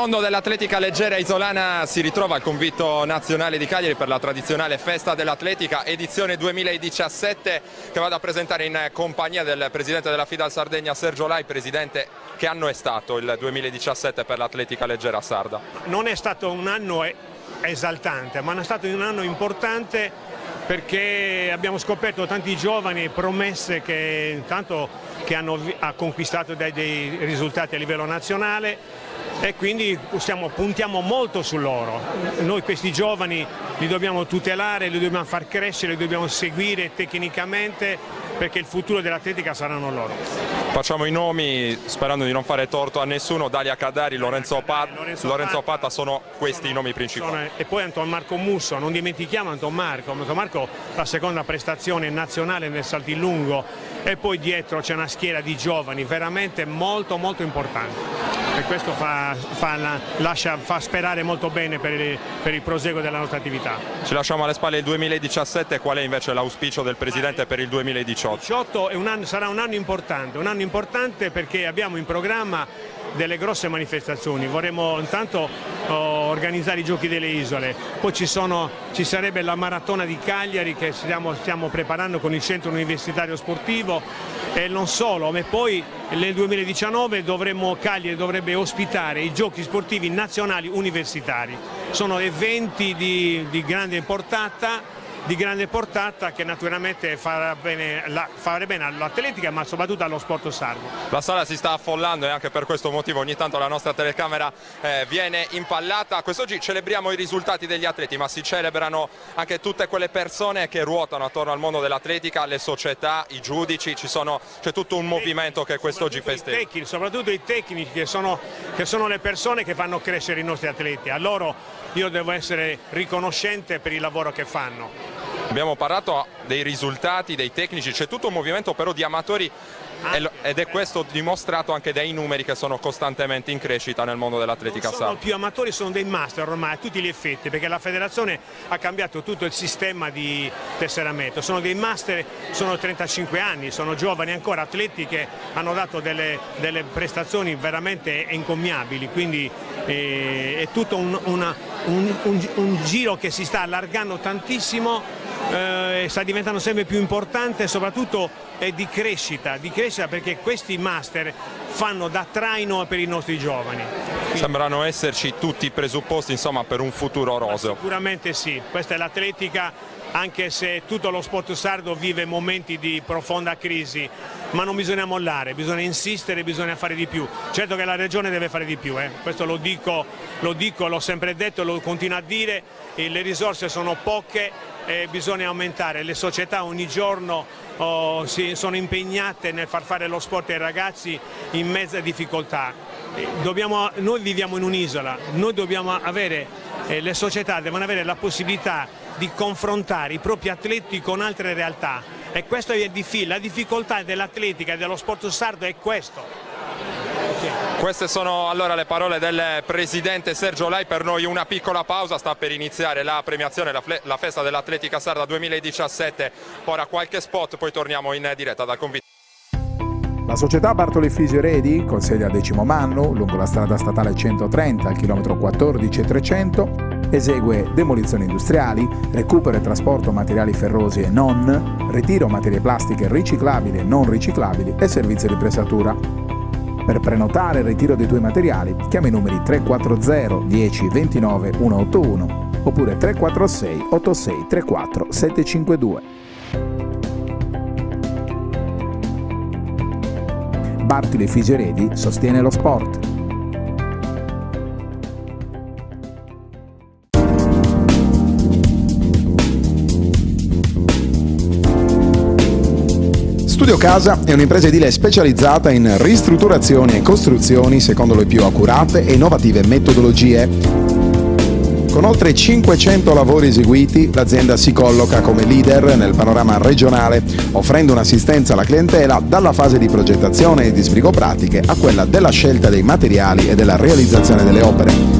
mondo dell'atletica leggera isolana si ritrova al Convitto Nazionale di Cagliari per la tradizionale Festa dell'Atletica edizione 2017 che vado a presentare in compagnia del presidente della FIDAL Sardegna Sergio Lai. Presidente, che anno è stato il 2017 per l'atletica leggera sarda? Non è stato un anno esaltante, ma è stato un anno importante perché abbiamo scoperto tanti giovani promesse che intanto hanno conquistato dei risultati a livello nazionale e quindi puntiamo molto su loro. Noi questi giovani li dobbiamo tutelare, li dobbiamo far crescere, li dobbiamo seguire tecnicamente perché il futuro dell'atletica saranno loro. Facciamo i nomi sperando di non fare torto a nessuno: Dalia Cadari, Lorenzo Pata, sono questi i nomi principali. E poi Anton Marco Musso, non dimentichiamo Anton Marco, la seconda prestazione nazionale nel salto in lungo, e poi dietro c'è una schiera di giovani veramente molto importante. E questo fa sperare molto bene per il proseguo della nostra attività. Ci lasciamo alle spalle il 2017, qual è invece l'auspicio del Presidente per il 2018? Il 2018 sarà un anno importante perché abbiamo in programma delle grosse manifestazioni. Vorremmo intanto organizzare i Giochi delle Isole, poi ci sarebbe la Maratona di Cagliari che stiamo preparando con il Centro Universitario Sportivo e non solo, ma poi nel 2019 Cagliari dovrebbe ospitare i Giochi Sportivi Nazionali Universitari. Sono eventi di grande portata che naturalmente farà bene all'atletica ma soprattutto allo sport sardo. La sala si sta affollando e anche per questo motivo ogni tanto la nostra telecamera viene impallata. Quest'oggi celebriamo i risultati degli atleti, ma si celebrano anche tutte quelle persone che ruotano attorno al mondo dell'atletica, le società, i giudici, c'è tutto un movimento che quest'oggi festeggia. Soprattutto i tecnici che sono le persone che fanno crescere i nostri atleti. A loro io devo essere riconoscente per il lavoro che fanno. Abbiamo parlato dei risultati, dei tecnici, c'è tutto un movimento però di amatori ed è questo dimostrato anche dai numeri che sono costantemente in crescita nel mondo dell'atletica sarda. Sono più amatori, sono dei master ormai a tutti gli effetti, perché la federazione ha cambiato tutto il sistema di tesseramento. Sono dei master, sono 35 anni, sono giovani ancora, atleti che hanno dato delle prestazioni veramente encomiabili, quindi è tutto un giro che si sta allargando tantissimo. Sta diventando sempre più importante e soprattutto è di crescita perché questi master fanno da traino per i nostri giovani. Sembrano esserci tutti i presupposti insomma per un futuro roseo. Sicuramente sì, questa è l'atletica, anche se tutto lo sport sardo vive momenti di profonda crisi, ma non bisogna mollare, bisogna insistere, bisogna fare di più. Certo che la regione deve fare di più, questo l'ho sempre detto, lo continuo a dire, le risorse sono poche e bisogna aumentare, le società ogni giorno sono impegnate nel far fare lo sport ai ragazzi in mezza difficoltà. Noi viviamo in un'isola, le società devono avere la possibilità di confrontare i propri atleti con altre realtà e questo è la difficoltà dell'atletica e dello sport sardo è questo. Queste sono allora le parole del presidente Sergio Lai. Per noi una piccola pausa, sta per iniziare la premiazione, la festa dell'atletica sarda 2017, ora qualche spot, poi torniamo in diretta dal Convitto. La società Bartoli Fisioredi, con sede a Decimo Mannu, lungo la strada statale 130 al chilometro 14,300, esegue demolizioni industriali, recupero e trasporto materiali ferrosi e non, ritiro materie plastiche riciclabili e non riciclabili e servizio di pressatura. Per prenotare il ritiro dei tuoi materiali, chiama i numeri 340 10 29 181 oppure 346 86 34 752. Bartoli Fisioredi sostiene lo sport. Studio Casa è un'impresa edile specializzata in ristrutturazioni e costruzioni secondo le più accurate e innovative metodologie. Con oltre 500 lavori eseguiti, l'azienda si colloca come leader nel panorama regionale, offrendo un'assistenza alla clientela dalla fase di progettazione e di sbrigo pratiche a quella della scelta dei materiali e della realizzazione delle opere.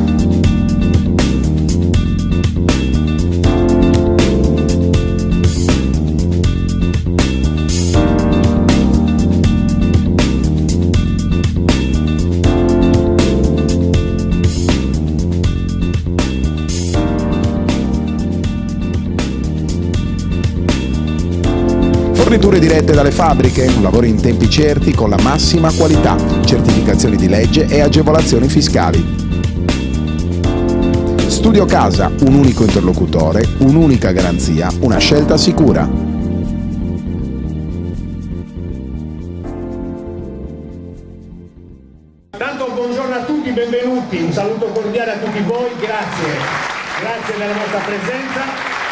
Forniture dirette dalle fabbriche, lavori in tempi certi con la massima qualità, certificazioni di legge e agevolazioni fiscali. Studio Casa, un unico interlocutore, un'unica garanzia, una scelta sicura. Tanto buongiorno a tutti, benvenuti, un saluto cordiale a tutti voi, grazie della vostra presenza.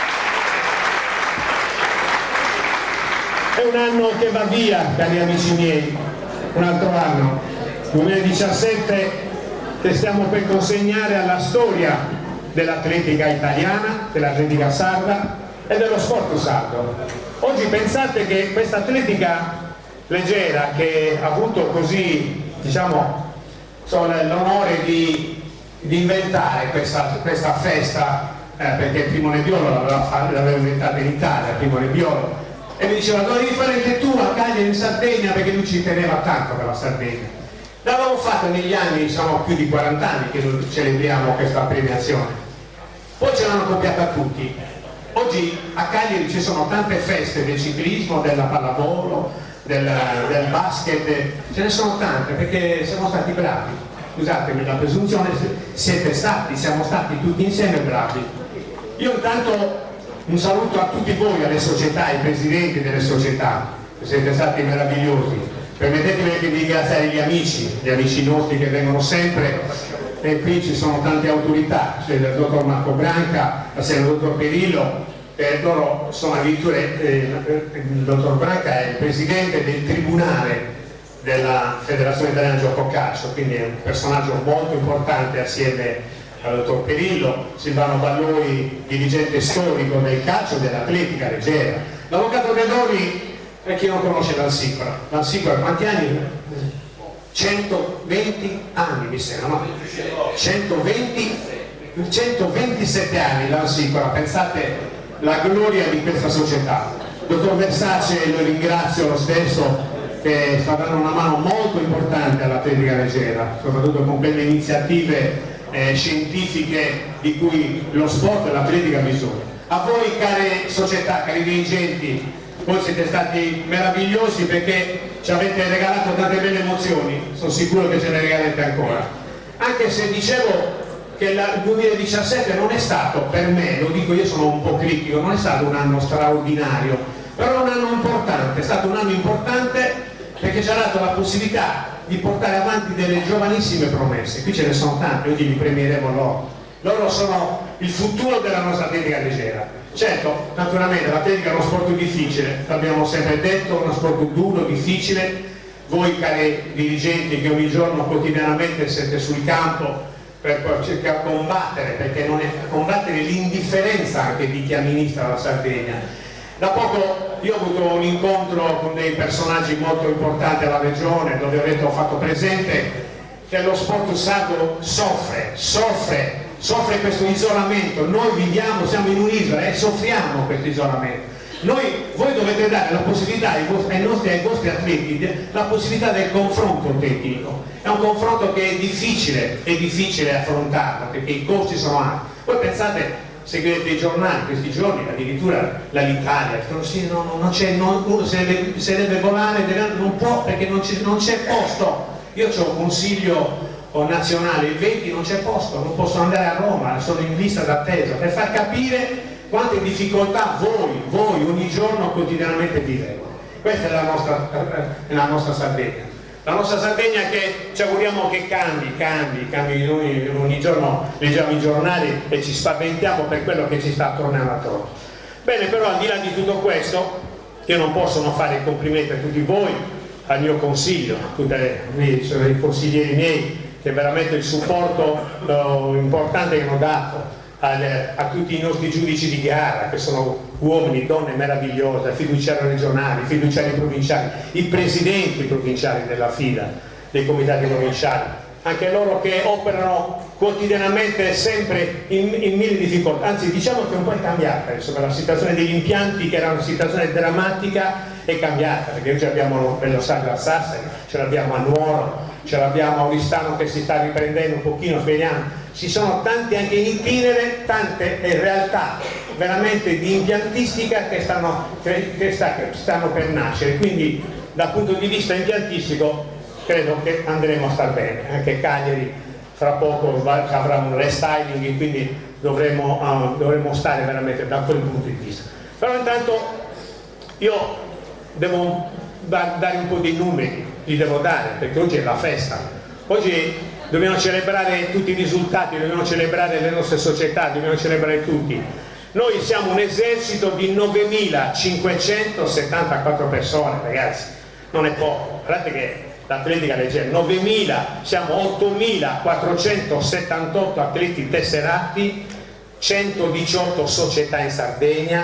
È un anno che va via, cari amici miei, un altro anno, 2017, che stiamo per consegnare alla storia dell'atletica italiana, dell'atletica sarda e dello sport sardo. Oggi pensate che questa atletica leggera, che ha avuto così, diciamo, l'onore di inventare questa festa, perché Primo Nebbiolo l'aveva inventata in Italia, Primo Nebbiolo, e mi diceva: dovevi fare anche tu a Cagliari in Sardegna, perché lui ci teneva tanto per la Sardegna. L'avevamo fatto negli anni, diciamo, più di 40 anni che celebriamo questa premiazione. Poi ce l'hanno copiata tutti. Oggi a Cagliari ci sono tante feste del ciclismo, della pallavolo, del basket, ce ne sono tante perché siamo stati bravi. Scusatemi la presunzione, siamo stati tutti insieme bravi. Io intanto un saluto a tutti voi, alle società, ai presidenti delle società, che siete stati meravigliosi. Permettetemi anche di ringraziare gli amici nostri che vengono sempre, e qui ci sono tante autorità, c'è il dottor Marco Branca, il dottor Perillo, loro sono addirittura, il dottor Branca è il presidente del tribunale della Federazione Italiana Gioco Calcio, quindi è un personaggio molto importante assieme al dottor Perillo, Silvano Balloi, dirigente storico del calcio e dell'atletica leggera, l'avvocato Dedoni. Per chi non conosce l'Ansicora quanti anni? 120 anni mi sembra, no? 127 anni l'Ansicora, pensate la gloria di questa società. Dottor Versace lo ringrazio lo stesso, che sta dando una mano molto importante all'atletica leggera, soprattutto con quelle iniziative scientifiche di cui lo sport e l'atletica ha bisogno. A voi care società, cari dirigenti, voi siete stati meravigliosi perché ci avete regalato tante belle emozioni, sono sicuro che ce ne regalerete ancora. Anche se dicevo che il 2017 non è stato, per me, lo dico io, sono un po' critico, non è stato un anno straordinario, però è un anno importante, è stato un anno importante perché ci ha dato la possibilità di portare avanti delle giovanissime promesse. Qui ce ne sono tante, oggi li premieremo loro. Loro sono il futuro della nostra atletica leggera. Certo, naturalmente l'atletica è uno sport difficile, l'abbiamo sempre detto, uno sport duro, difficile. Voi cari dirigenti che ogni giorno quotidianamente siete sul campo per cercare di combattere, perché non è combattere l'indifferenza anche di chi amministra la Sardegna. Da poco io ho avuto un incontro con dei personaggi molto importanti alla regione, dove ho fatto presente che lo sport sardo soffre questo isolamento. Noi viviamo, siamo in un'isola e soffriamo questo isolamento. Voi dovete dare la possibilità ai vostri atleti la possibilità del confronto tecnico. È un confronto che è difficile affrontarlo perché i costi sono alti. Voi pensate, seguite i giornali questi giorni, addirittura l'Italia, uno se deve volare, non può perché non c'è posto. Io ho un consiglio nazionale, il 20 non c'è posto, non posso andare a Roma, sono in lista d'attesa, per far capire quante difficoltà voi ogni giorno quotidianamente vivete. Questa è la nostra Sardegna. La nostra Sardegna che ci auguriamo che cambi. Noi ogni giorno leggiamo i giornali e ci spaventiamo per quello che ci sta tornando attorno. Bene, però al di là di tutto questo, io non posso non fare i complimenti a tutti voi, al mio consiglio, a tutti i consiglieri miei, che veramente il supporto importante che hanno dato a tutti i nostri giudici di gara, che sono uomini, donne meravigliose, fiduciari regionali, fiduciari provinciali, i presidenti provinciali della FIDA, dei comitati provinciali, anche loro che operano quotidianamente sempre in mille difficoltà. Anzi, diciamo che un po' è cambiata, insomma, la situazione degli impianti, che era una situazione drammatica, è cambiata, perché oggi abbiamo Bello Sardo a Sassari, ce l'abbiamo a Nuoro, ce l'abbiamo a Oristano che si sta riprendendo un pochino, speriamo. Ci sono tanti anche in itinere, tante realtà veramente di impiantistica che stanno per nascere, quindi dal punto di vista impiantistico credo che andremo a star bene. Anche Cagliari fra poco avrà un restyling e quindi dovremo stare veramente da quel punto di vista. Però intanto io devo dare un po' di numeri, li devo dare, perché oggi è la festa, oggi dobbiamo celebrare tutti i risultati, dobbiamo celebrare le nostre società, dobbiamo celebrare tutti. Noi siamo un esercito di 9.574 persone, ragazzi, non è poco. Guardate che l'atletica leggera, 9.000, siamo 8.478 atleti tesserati, 118 società in Sardegna,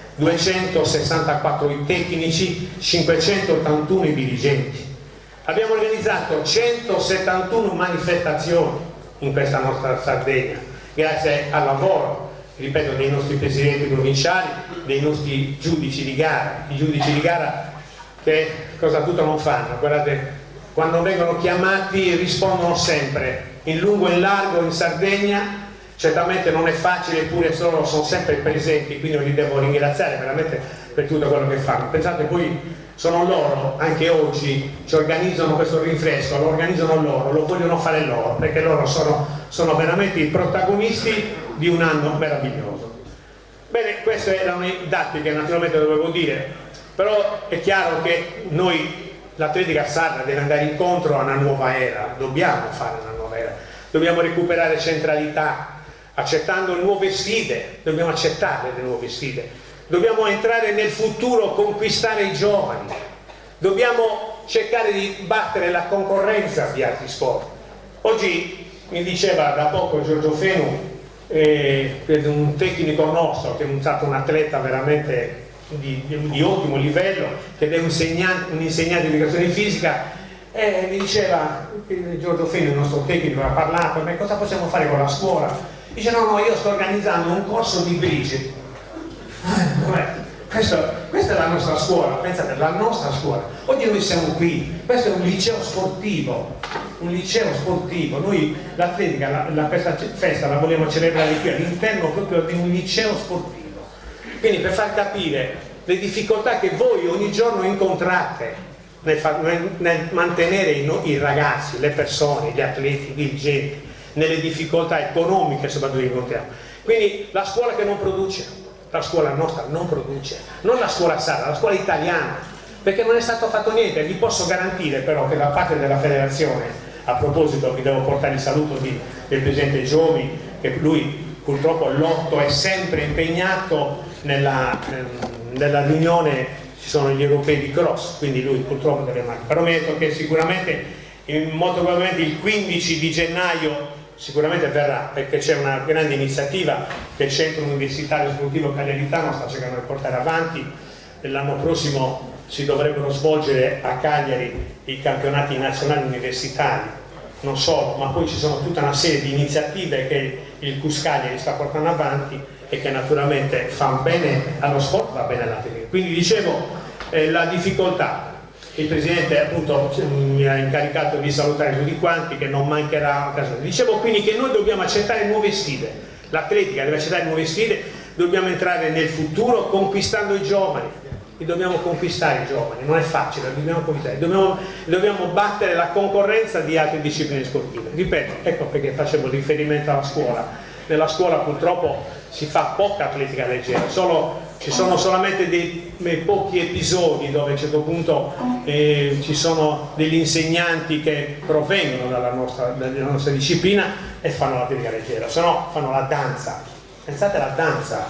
264 i tecnici, 581 i dirigenti. Abbiamo organizzato 171 manifestazioni in questa nostra Sardegna, grazie al lavoro, ripeto, dei nostri presidenti provinciali, dei nostri giudici di gara. I giudici di gara che cosa tutto non fanno, guardate, quando vengono chiamati rispondono sempre, in lungo e in largo in Sardegna. Certamente non è facile, eppure sono sempre presenti, quindi li devo ringraziare veramente per tutto quello che fanno. Pensate, poi sono loro, anche oggi ci organizzano questo rinfresco, lo organizzano loro, lo vogliono fare loro, perché loro sono veramente i protagonisti di un anno meraviglioso. Bene, questi erano i dati che naturalmente dovevo dire, però è chiaro che noi, l'atletica sarda, deve andare incontro a una nuova era, dobbiamo fare una nuova era, dobbiamo recuperare centralità, accettando nuove sfide, dobbiamo accettare le nuove sfide, dobbiamo entrare nel futuro, conquistare i giovani, dobbiamo cercare di battere la concorrenza di altri sport. Oggi mi diceva da poco Giorgio Fenu, un tecnico nostro che è stato un atleta veramente di ottimo livello, che è un insegnante di educazione fisica, mi diceva, Giorgio Fenu, il nostro tecnico, ha parlato, ma cosa possiamo fare con la scuola? Dice no, io sto organizzando un corso di bridge. Questa è la nostra scuola, pensate, la nostra scuola. Oggi noi siamo qui, questo è un liceo sportivo, noi l'atletica, questa festa la vogliamo celebrare qui all'interno proprio di un liceo sportivo. Quindi per far capire le difficoltà che voi ogni giorno incontrate nel mantenere i ragazzi, le persone, gli atleti, i dirigenti, nelle difficoltà economiche soprattutto che incontriamo. Quindi la scuola che non produce, la scuola nostra non produce, non la scuola sarda, la scuola italiana, perché non è stato fatto niente. Vi posso garantire però che da parte della federazione, a proposito vi devo portare il saluto del presidente Giovi, che lui purtroppo l'8 è sempre impegnato nella riunione, ci sono gli europei di cross, quindi lui purtroppo deve mangiare. Però mi ha detto che sicuramente, molto probabilmente il 15 di gennaio sicuramente verrà, perché c'è una grande iniziativa che il Centro Universitario Sportivo Cagliaritano sta cercando di portare avanti. L'anno prossimo si dovrebbero svolgere a Cagliari i campionati nazionali universitari, non solo, ma poi ci sono tutta una serie di iniziative che il CUS Cagliari sta portando avanti e che naturalmente fanno bene allo sport, va bene all'atletica. Quindi dicevo, la difficoltà, il Presidente appunto mi ha incaricato di salutare tutti quanti, che non mancherà occasione. Dicevo quindi che noi dobbiamo accettare nuove sfide, l'atletica deve accettare nuove sfide, dobbiamo entrare nel futuro conquistando i giovani, e dobbiamo conquistare i giovani, non è facile, dobbiamo conquistare, dobbiamo battere la concorrenza di altre discipline sportive. Ripeto, ecco perché facevo riferimento alla scuola. Nella scuola purtroppo si fa poca atletica leggera, ci sono solamente dei pochi episodi dove a un certo punto ci sono degli insegnanti che provengono dalla nostra disciplina e fanno l'atletica leggera, se no fanno la danza. Pensate alla danza,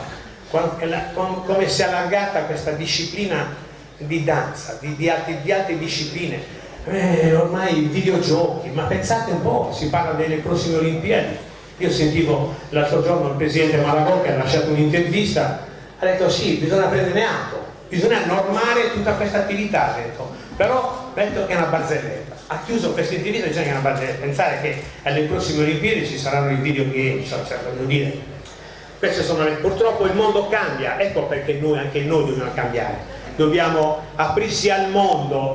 come si è allargata questa disciplina di danza, di altre discipline, ormai videogiochi, ma pensate un po', si parla delle prossime Olimpiadi. Io sentivo l'altro giorno il presidente Malagò che ha lasciato un'intervista, ha detto sì, bisogna prenderne atto, bisogna normare tutta questa attività, ha detto. Però penso che è una barzelletta. Ha chiuso questa intervista dicendo che è una barzelletta. Pensare che alle prossime Olimpiadi ci saranno i videogame, cioè voglio dire, queste sono purtroppo il mondo cambia, ecco perché anche noi dobbiamo cambiare, dobbiamo aprirsi al mondo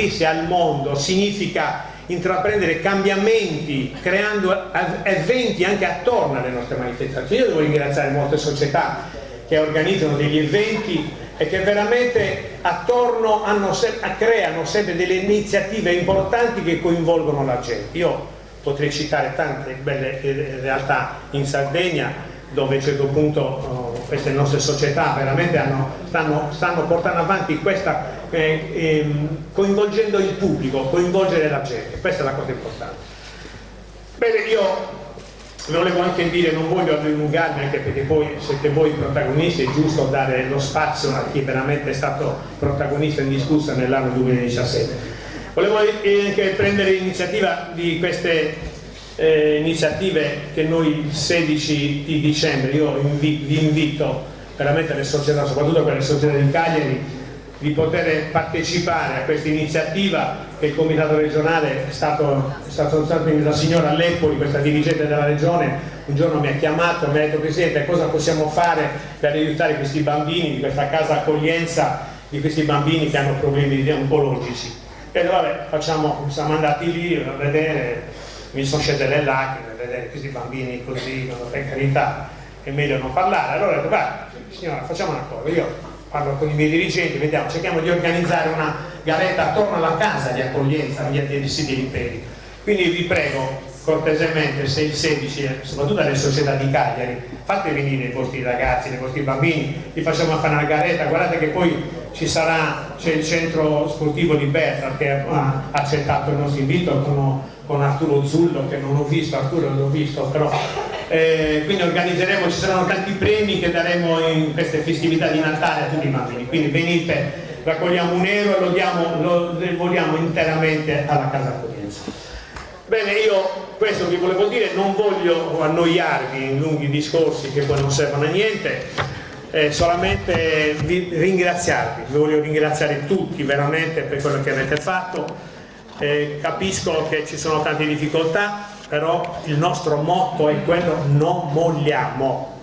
significa intraprendere cambiamenti, creando eventi anche attorno alle nostre manifestazioni. Io devo ringraziare molte società che organizzano degli eventi e che veramente attorno creano sempre delle iniziative importanti che coinvolgono la gente. Io potrei citare tante belle realtà in Sardegna dove a un certo punto queste nostre società veramente stanno portando avanti questa, coinvolgendo il pubblico, coinvolgere la gente, questa è la cosa importante. Bene, io volevo anche dire, non voglio allungarmi anche perché poi siete voi i protagonisti, è giusto dare lo spazio a chi veramente è stato protagonista e indiscusso nell'anno 2017. Volevo anche prendere l'iniziativa di queste iniziative che noi il 16 di dicembre, io vi invito veramente le società, soprattutto quelle società di Cagliari, di poter partecipare a questa iniziativa che il comitato regionale è stato la signora Leppoli, questa dirigente della regione, un giorno mi ha chiamato e mi ha detto: Presidente, cosa possiamo fare per aiutare questi bambini di questa casa accoglienza, di questi bambini che hanno problemi oncologici. E vabbè, siamo andati lì a vedere, mi sono scese le lacrime a vedere questi bambini così, per carità è meglio non parlare. Allora ho detto: guarda signora, facciamo una cosa, io parlo con i miei dirigenti, vediamo, cerchiamo di organizzare una garetta attorno alla casa di accoglienza via dei siti Liperi. Quindi vi prego cortesemente, se il 16, soprattutto alle società di Cagliari, fate venire i vostri ragazzi, i vostri bambini, li facciamo fare una garetta. Guardate che poi c'è il centro sportivo di Berta che ha accettato il nostro invito con Arturo Zullo, che non ho visto, Arturo l'ho visto, però quindi organizzeremo, ci saranno tanti premi che daremo in queste festività di Natale a tutti i bambini, quindi venite, raccogliamo un euro e lo devolviamo interamente alla casa accoglienza. Bene, io questo vi volevo dire, non voglio annoiarvi in lunghi discorsi che poi non servono a niente, solamente ringraziarvi, vi voglio ringraziare tutti veramente per quello che avete fatto. Capisco che ci sono tante difficoltà, però il nostro motto è quello: non molliamo,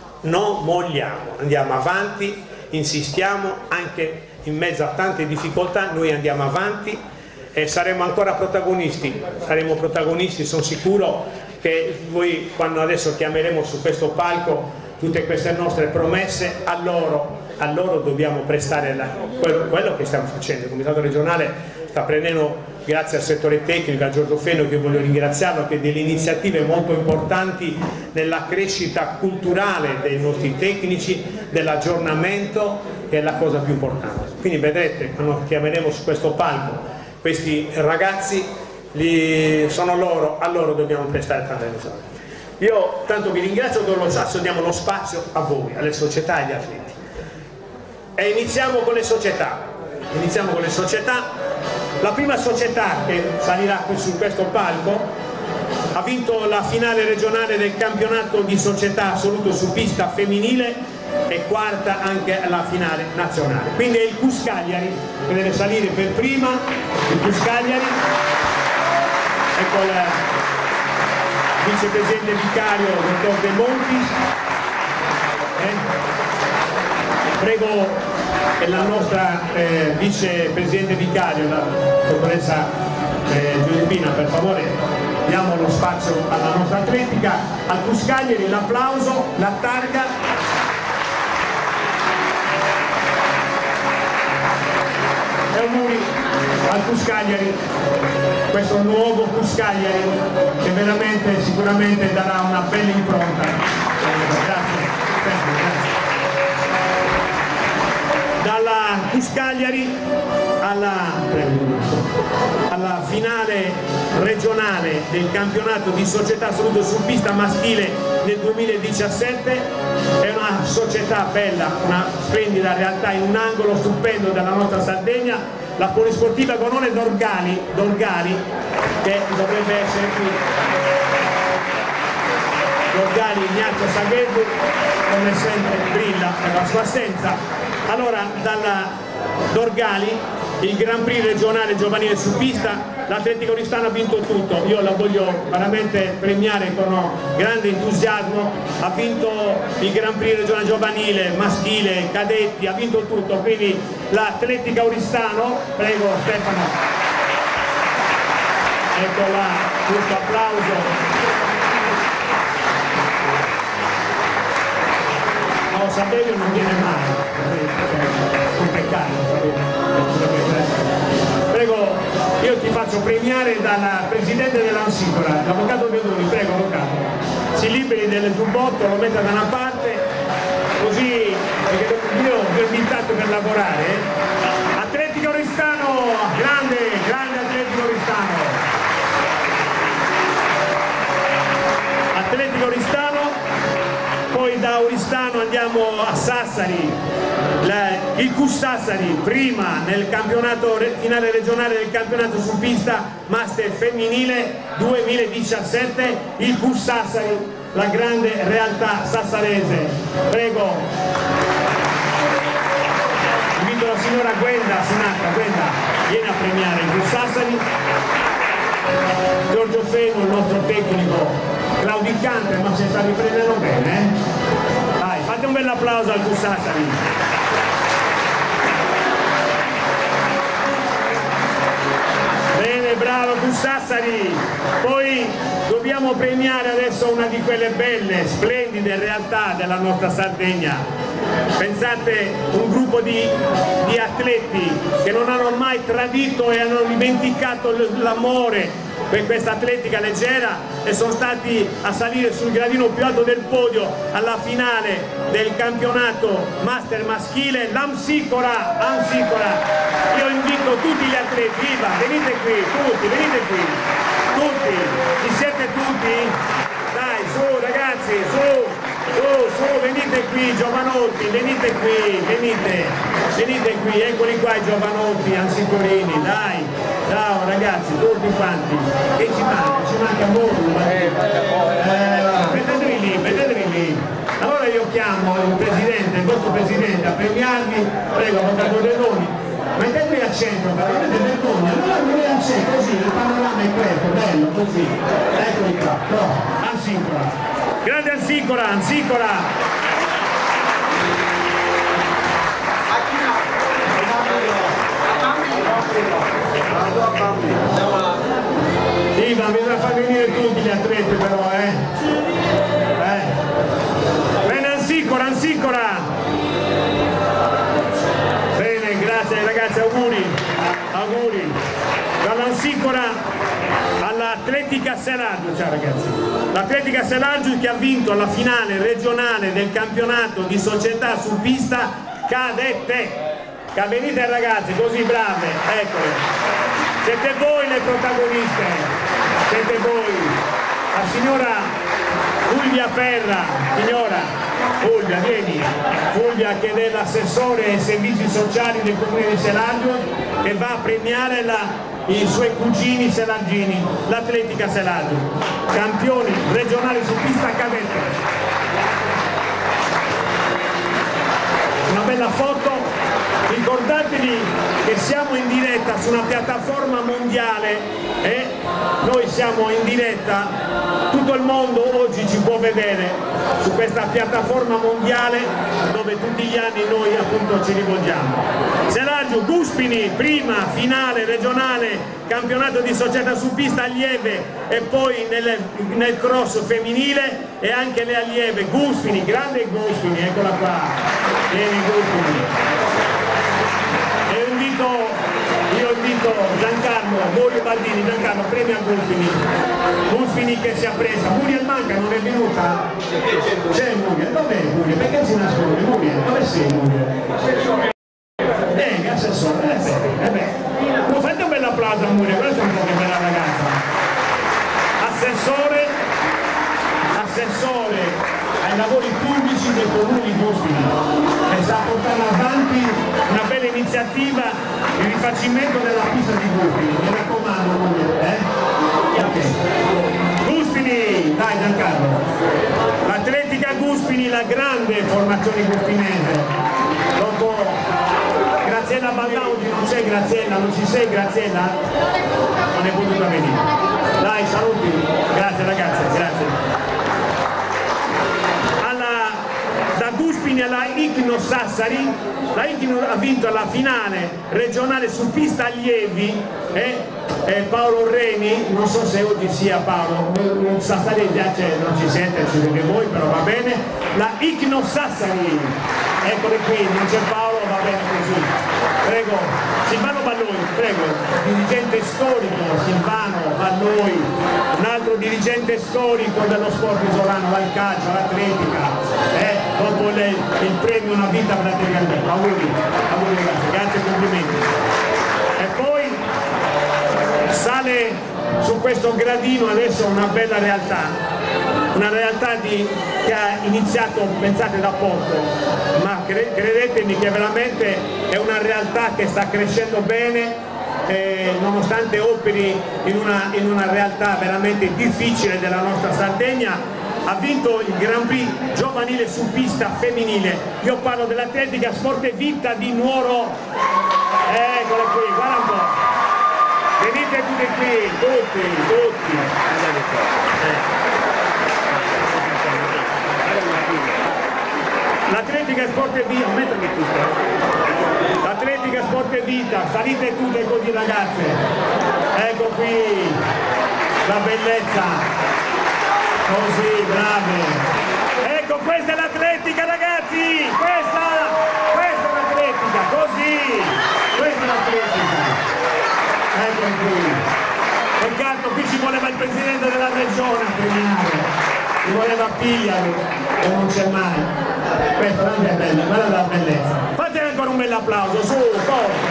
andiamo avanti, insistiamo anche in mezzo a tante difficoltà, noi andiamo avanti e saremo ancora protagonisti, sono sicuro che voi, quando adesso chiameremo su questo palco tutte queste nostre promesse, a loro dobbiamo prestare quello che stiamo facendo. Il comitato regionale sta prendendo, grazie al settore tecnico, a Giorgio Feno, che voglio ringraziarlo, che delle iniziative molto importanti nella crescita culturale dei nostri tecnici, dell'aggiornamento, che è la cosa più importante. Quindi vedrete, quando chiameremo su questo palco questi ragazzi, a loro dobbiamo prestare tanta attenzione. Io tanto vi ringrazio, diamo lo spazio a voi, alle società e agli atleti. E iniziamo con le società. La prima società che salirà qui su questo palco ha vinto la finale regionale del campionato di società assoluto su pista femminile e quarta anche alla finale nazionale. Quindi è il CUS Cagliari che deve salire per prima, il CUS Cagliari, ecco il vicepresidente vicario dottor De Monti. Prego la nostra vicepresidente vicario, la dottoressa Giuseppina, per favore diamo lo spazio alla nostra atletica, al CUS Cagliari, l'applauso, la targa. E auguri al CUS Cagliari, questo nuovo CUS Cagliari che veramente sicuramente darà una bella impronta. Grazie. Dalla CUS Cagliari alla finale regionale del campionato di società assoluto su pista maschile nel 2017, è una società bella, una splendida realtà in un angolo stupendo della nostra Sardegna, la Polisportiva Gonone Dorgali, che dovrebbe essere qui. Dorgali Ignazio Saghedu, come sempre brilla per la sua assenza. Allora, dalla Dorgali, il Grand Prix regionale giovanile su pista, l'Atletico Oristano ha vinto tutto. Io la voglio veramente premiare con grande entusiasmo. Ha vinto il Grand Prix regionale giovanile, maschile, cadetti, ha vinto tutto. Quindi l'Atletica Oristano, prego Stefano, ecco là, questo applauso. Saverio non viene mai, un peccato. Prego, io ti faccio premiare dal presidente dell'Ansicora, l'avvocato Bedoni, prego avvocato, si liberi del giubbotto, lo metta da una parte, così, perché io vi ho invitato per lavorare. Atletico Oristano, grande Atletico Oristano. Atletico Oristano, poi da Oristano andiamo a Sassari, il CUS Sassari, prima nel campionato finale regionale del campionato su pista master femminile 2017, il CUS Sassari, la grande realtà sassarese. Prego, invito la signora Gwenda Sinatra, Gwenda, viene a premiare il CUS Sassari. Giorgio Feno, il nostro tecnico, claudicante ma si sta riprendendo bene, Dai, fate un bel applauso al CUS Sassari. Bene, bravo CUS Sassari. Poi dobbiamo premiare adesso una di quelle belle, splendide realtà della nostra Sardegna. Pensate, un gruppo di atleti che non hanno mai tradito e hanno dimenticato l'amore per questa atletica leggera e sono stati a salire sul gradino più alto del podio alla finale del campionato master maschile, l'Ansicora. Io invito tutti gli atleti, viva, venite qui, tutti, venite qui, tutti, ci siete tutti? Dai, su ragazzi, su, venite qui, giovanotti, venite qui, eccoli qua i giovanotti, ansicorini, dai, ciao ragazzi, tutti quanti, che ci manca molto, mettetevi lì, allora io chiamo il vostro presidente a premiarvi, prego, avvocato Bedoni, mettetevi al centro, perché avete vergogna, allora venite al centro, così, il panorama è questo, bello, così, eccoli qua, Ansicora. Grande Ansicora! Sì, ma bisogna far venire tutti gli atleti però, Bene Ansicora! Bene, grazie ragazzi, auguri! Dall'Ansicora all'Atletica Selagiu, ciao ragazzi. L'Atletica Selagiu che ha vinto la finale regionale del campionato di società su pista cadette. Venite ragazzi, così brave, eccole. Siete voi le protagoniste, siete voi. La signora Fulvia Perra, Fulvia, vieni. Fulvia che è l'assessore ai servizi sociali del comune di Selagiu che va a premiare i suoi cugini selagini, l'Atletica Selagiu, campioni regionali su pista cadette. Una bella foto. Ricordatevi che siamo in diretta su una piattaforma mondiale e noi siamo in diretta, tutto il mondo oggi ci può vedere su questa piattaforma mondiale dove tutti gli anni noi appunto ci rivolgiamo. Selagiu, Guspini, prima finale regionale, campionato di società su pista allieve e poi nel cross femminile e anche le allieve. Guspini, grande Guspini, eccola qua, vieni Guspini. Io invito Giancarlo Morio Baldini, Giancarlo premia Guspini che si è presa. Muriel manca, non è venuta? C'è Muriel, dov'è Muriel? Perché si nasconde Muriel? Dove sei Muriel? Assessore, fate un bel applauso a Muriel, guardate un po' che bella ragazza. Assessore ai lavori pubblici del comune di Guspini e sta portando avanti una bella iniziativa, il rifacimento della pista di Guspini, mi raccomando Muriel, Guspini, dai Giancarlo, l'Atletica Guspini, la grande formazione guspinese, dopo Graziella Baldauti, non c'è Graziella, non ci sei Graziella? Non è potuta venire, dai saluti, grazie ragazze, grazie. Da Guspini Crispini alla Ichno Sassari. La Ichno ha vinto la finale regionale su pista allievi, Paolo Reni, non so se oggi sia Paolo, Sassari non ci sente, ci vede voi, però va bene. La Ichno Sassari, eccole qui, non c'è Paolo, va bene così. Prego, Silvano Balloi, prego, dirigente storico, Silvano Balloi, un altro dirigente storico dello sport isolano, dal calcio all'atletica, dopo il premio Una vita per l'atletica. Auguri ragazzi, grazie e complimenti. E poi sale su questo gradino adesso una bella realtà. Una realtà che ha iniziato, pensate, da poco, ma credetemi che veramente è una realtà che sta crescendo bene, nonostante operi in una realtà veramente difficile della nostra Sardegna. Ha vinto il Grand Prix giovanile su pista femminile. Io parlo dell'atletica Sport e Vita di Nuoro. Eccola qui, guarda un po'. Venite tutti qui, tutti. L'atletica Sport e Vita, l'atletica Sport e Vita, salite tutte così ragazze, ecco qui la bellezza, così, brave, ecco questa è l'atletica ragazzi, questa è l'atletica, così, questa è l'atletica, ecco qui, peccato qui ci voleva il presidente della regione a premiare. Ci voleva pigliare e non c'è mai. Questa è bella, guarda la bellezza. Fate ancora un bel applauso, su, forte.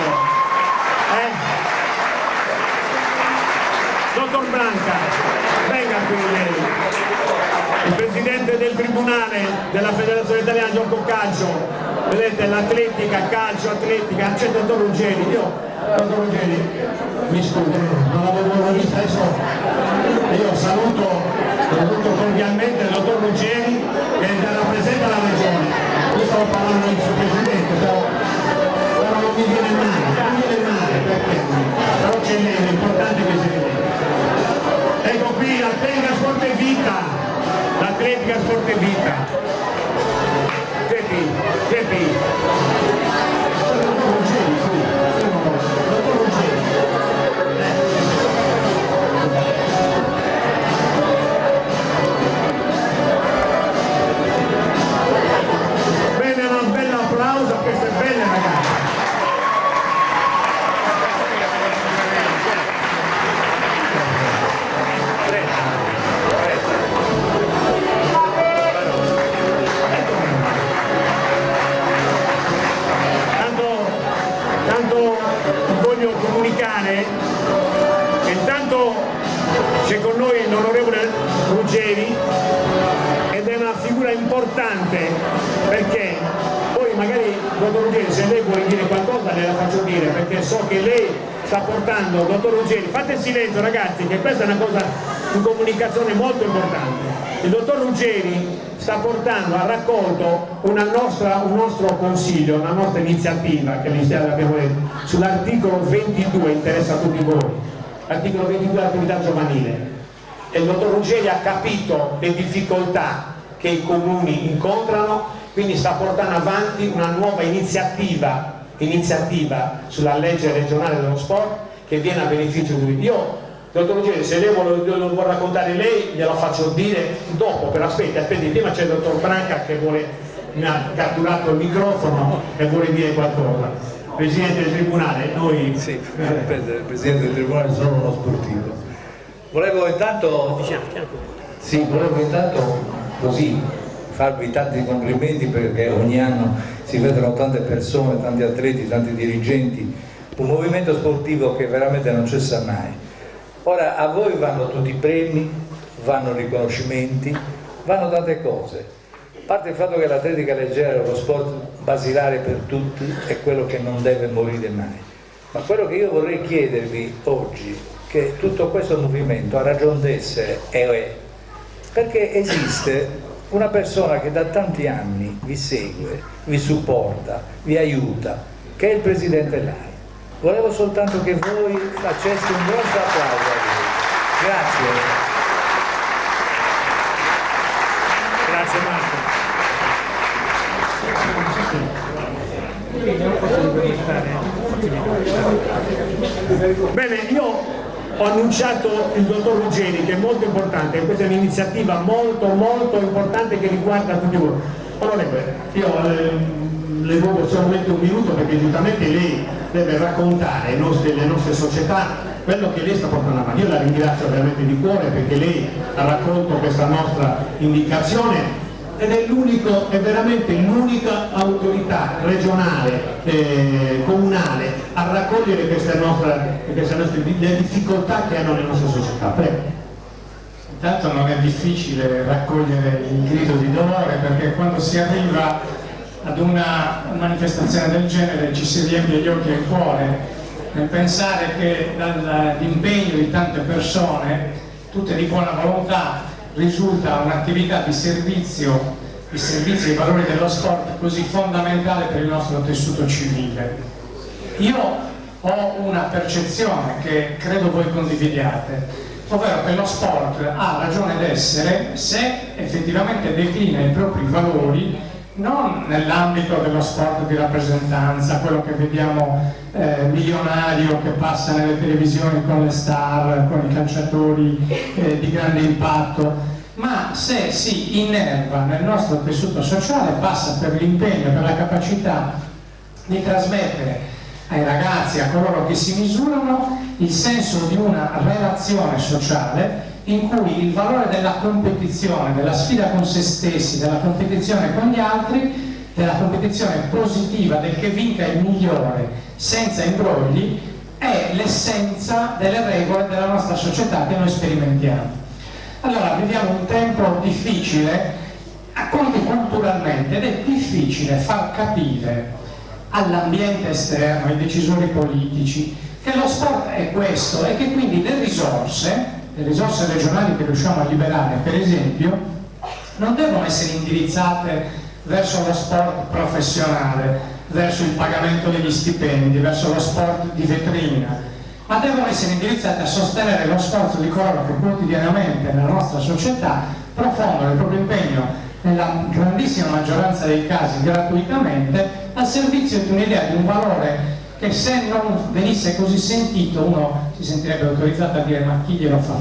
Dottor Branca, venga qui lei. Il presidente del tribunale della Federazione Italiana Gioco Calcio. Vedete l'atletica, calcio, atletica, c'è il dottor Ruggeri. Dottor Ruggeri, mi scusi, non l'avevo vista adesso. Io saluto cordialmente il dottor Ruggeri che rappresenta la regione. Io stavo parlando del suo presidente, però non mi viene male, perché? Però c'è lei, l'importante è che si vede. Ecco qui l'atletica Sport e Vita, l'atletica Sport e Vita. Senti. Questa è bella ragazzi. Tanto voglio comunicare che intanto c'è con noi l'onorevole Ruggeri ed è una figura importante perché magari dottor Ruggeri se lei vuole dire qualcosa gliela faccio dire perché so che lei sta portando, dottor Ruggeri, fate silenzio ragazzi che questa è una cosa di comunicazione molto importante. Il dottor Ruggeri sta portando, ha raccolto un nostro consiglio, una nostra iniziativa che abbiamo detto sull'articolo 22, interessa a tutti voi, l'articolo 22 dell'attività giovanile, e il dottor Ruggeri ha capito le difficoltà che i comuni incontrano, quindi sta portando avanti una nuova iniziativa sulla legge regionale dello sport che viene a beneficio di tutti. Io, dottor Ruggeri, se lei lo vuole raccontare lei, glielo faccio dire dopo, però aspetti, prima c'è il dottor Branca che mi ha catturato il microfono e vuole dire qualcosa. Presidente del Tribunale, noi... Sì, Presidente del Tribunale, sono uno sportivo. Volevo intanto così farvi tanti complimenti perché ogni anno si vedono tante persone, tanti atleti, tanti dirigenti, un movimento sportivo che veramente non cessa mai. Ora a voi vanno tutti i premi, vanno riconoscimenti, vanno tante cose. A parte il fatto che l'atletica leggera è lo sport basilare per tutti, è quello che non deve morire mai. Ma quello che io vorrei chiedervi oggi, che tutto questo movimento ha ragione d'essere perché esiste una persona che da tanti anni vi segue, vi supporta, vi aiuta, che è il Presidente Lai. Volevo soltanto che voi faceste un grosso applauso a lui. Grazie. Grazie Marco. Bene, io ho annunciato il dottor Ruggeri, che è molto importante, questa è un'iniziativa molto importante che riguarda tutti voi. Onorevole, io le rubo solamente un minuto perché giustamente lei deve raccontare le nostre società quello che lei sta portando avanti. Io la ringrazio veramente di cuore perché lei ha raccolto questa nostra indicazione ed è veramente l'unica autorità regionale, comunale a raccogliere queste nostre le difficoltà che hanno le nostre società. Prego. Intanto non è difficile raccogliere il grido di dolore, perché quando si arriva ad una manifestazione del genere ci si riempie gli occhi e il cuore nel pensare che dall'impegno di tante persone, tutte di buona volontà, risulta un'attività di servizio ai valori dello sport così fondamentale per il nostro tessuto civile. Io ho una percezione che credo voi condividiate, ovvero che lo sport ha ragione d'essere se effettivamente declina i propri valori non nell'ambito dello sport di rappresentanza, quello che vediamo milionario che passa nelle televisioni con le star, con i calciatori di grande impatto, ma se si innerva nel nostro tessuto sociale, passa per l'impegno, per la capacità di trasmettere ai ragazzi, a coloro che si misurano, il senso di una relazione sociale in cui il valore della competizione, della sfida con se stessi, della competizione con gli altri, della competizione positiva, del che vinca il migliore senza imbrogli, è l'essenza delle regole della nostra società che noi sperimentiamo. Allora, viviamo un tempo difficile, anche culturalmente, ed è difficile far capire all'ambiente esterno, ai decisori politici, che lo sport è questo e che quindi le risorse regionali che riusciamo a liberare, per esempio, non devono essere indirizzate verso lo sport professionale, verso il pagamento degli stipendi, verso lo sport di vetrina, ma devono essere indirizzate a sostenere lo sforzo di coloro che quotidianamente nella nostra società profondono il proprio impegno, nella grandissima maggioranza dei casi gratuitamente, al servizio di un'idea, di un valore che se non venisse così sentito uno si sentirebbe autorizzato a dire ma chi glielo fa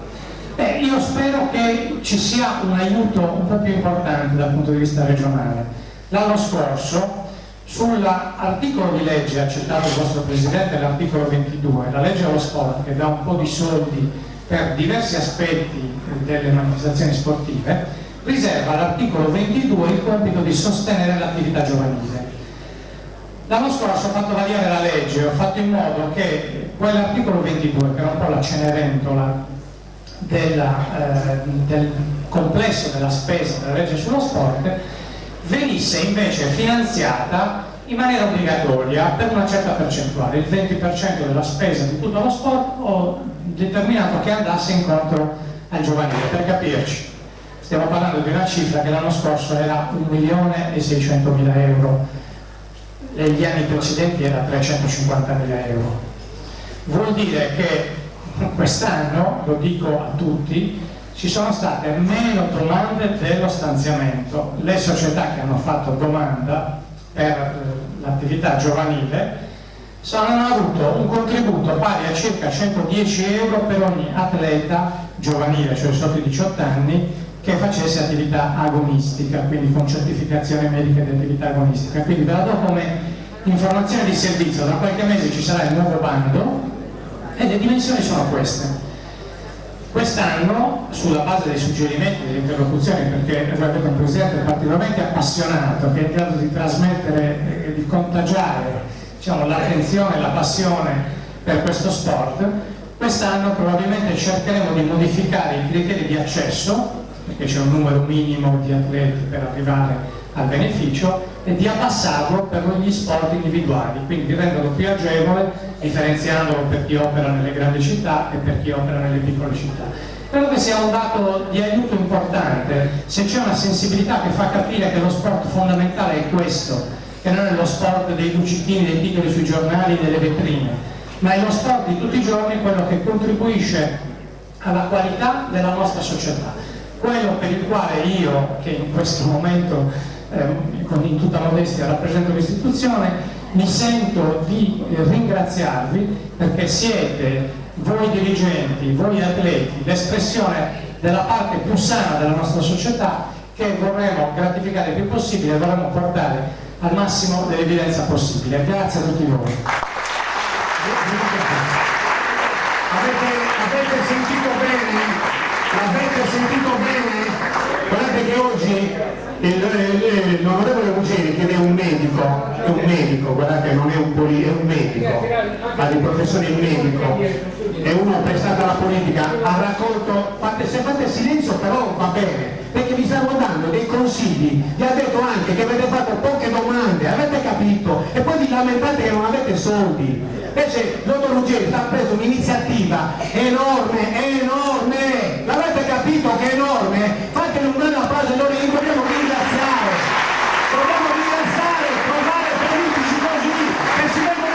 fare? Io spero che ci sia un aiuto un po' più importante dal punto di vista regionale. L'anno scorso sull'articolo di legge accettato il vostro Presidente, l'articolo 22, la legge allo sport che dà un po' di soldi per diversi aspetti delle manifestazioni sportive, riserva all'articolo 22 il compito di sostenere l'attività giovanile. L'anno scorso ho fatto variare la legge, ho fatto in modo che quell'articolo 22, che era un po' la cenerentola del complesso della spesa della legge sullo sport, venisse invece finanziata in maniera obbligatoria per una certa percentuale, il 20% della spesa di tutto lo sport. Ho determinato che andasse incontro al giovanile. Per capirci, stiamo parlando di una cifra che l'anno scorso era 1.600.000 euro, negli anni precedenti era 350.000 euro. Vuol dire che quest'anno, lo dico a tutti, ci sono state meno domande dello stanziamento. Le società che hanno fatto domanda per l'attività giovanile hanno avuto un contributo pari a circa 110 euro per ogni atleta giovanile, cioè sotto i 18 anni, che facesse attività agonistica, quindi con certificazione medica di attività agonistica. Quindi ve la do come informazione di servizio, tra qualche mese ci sarà il nuovo bando e le dimensioni sono queste. Quest'anno, sulla base dei suggerimenti, delle interlocuzioni, perché avete un Presidente particolarmente appassionato che è in grado di trasmettere e di contagiare, diciamo, l'attenzione e la passione per questo sport, quest'anno probabilmente cercheremo di modificare i criteri di accesso, perché c'è un numero minimo di atleti per arrivare al beneficio, e di abbassarlo per gli sport individuali, quindi di renderlo più agevole, differenziandolo per chi opera nelle grandi città e per chi opera nelle piccole città. Credo che sia un dato di aiuto importante, se c'è una sensibilità che fa capire che lo sport fondamentale è questo, che non è lo sport dei luccichini, dei titoli sui giornali, delle vetrine, ma è lo sport di tutti i giorni, quello che contribuisce alla qualità della nostra società, quello per il quale io, che in questo momento in tutta modestia rappresento l'istituzione, mi sento di ringraziarvi perché siete voi dirigenti, voi atleti, l'espressione della parte più sana della nostra società che vorremmo gratificare il più possibile e vorremmo portare al massimo dell'evidenza possibile. Grazie a tutti voi. Avete sentito bene? Avete sentito bene? Guardate che oggi l'onorevole Ruggeri, che è un medico, guardate, non è un è un medico, ha di professione il medico, è uno prestato alla politica, ha raccolto, se fate silenzio però va bene, perché vi stanno dando dei consigli, vi ha detto anche che avete fatto poche domande, avete capito? E poi vi lamentate che non avete soldi. Invece il dottor Ruggeri ha preso un'iniziativa enorme, l'avete capito che è enorme? Fatele un grande applauso, noi li dobbiamo ringraziare, trovare politici così, che si vengono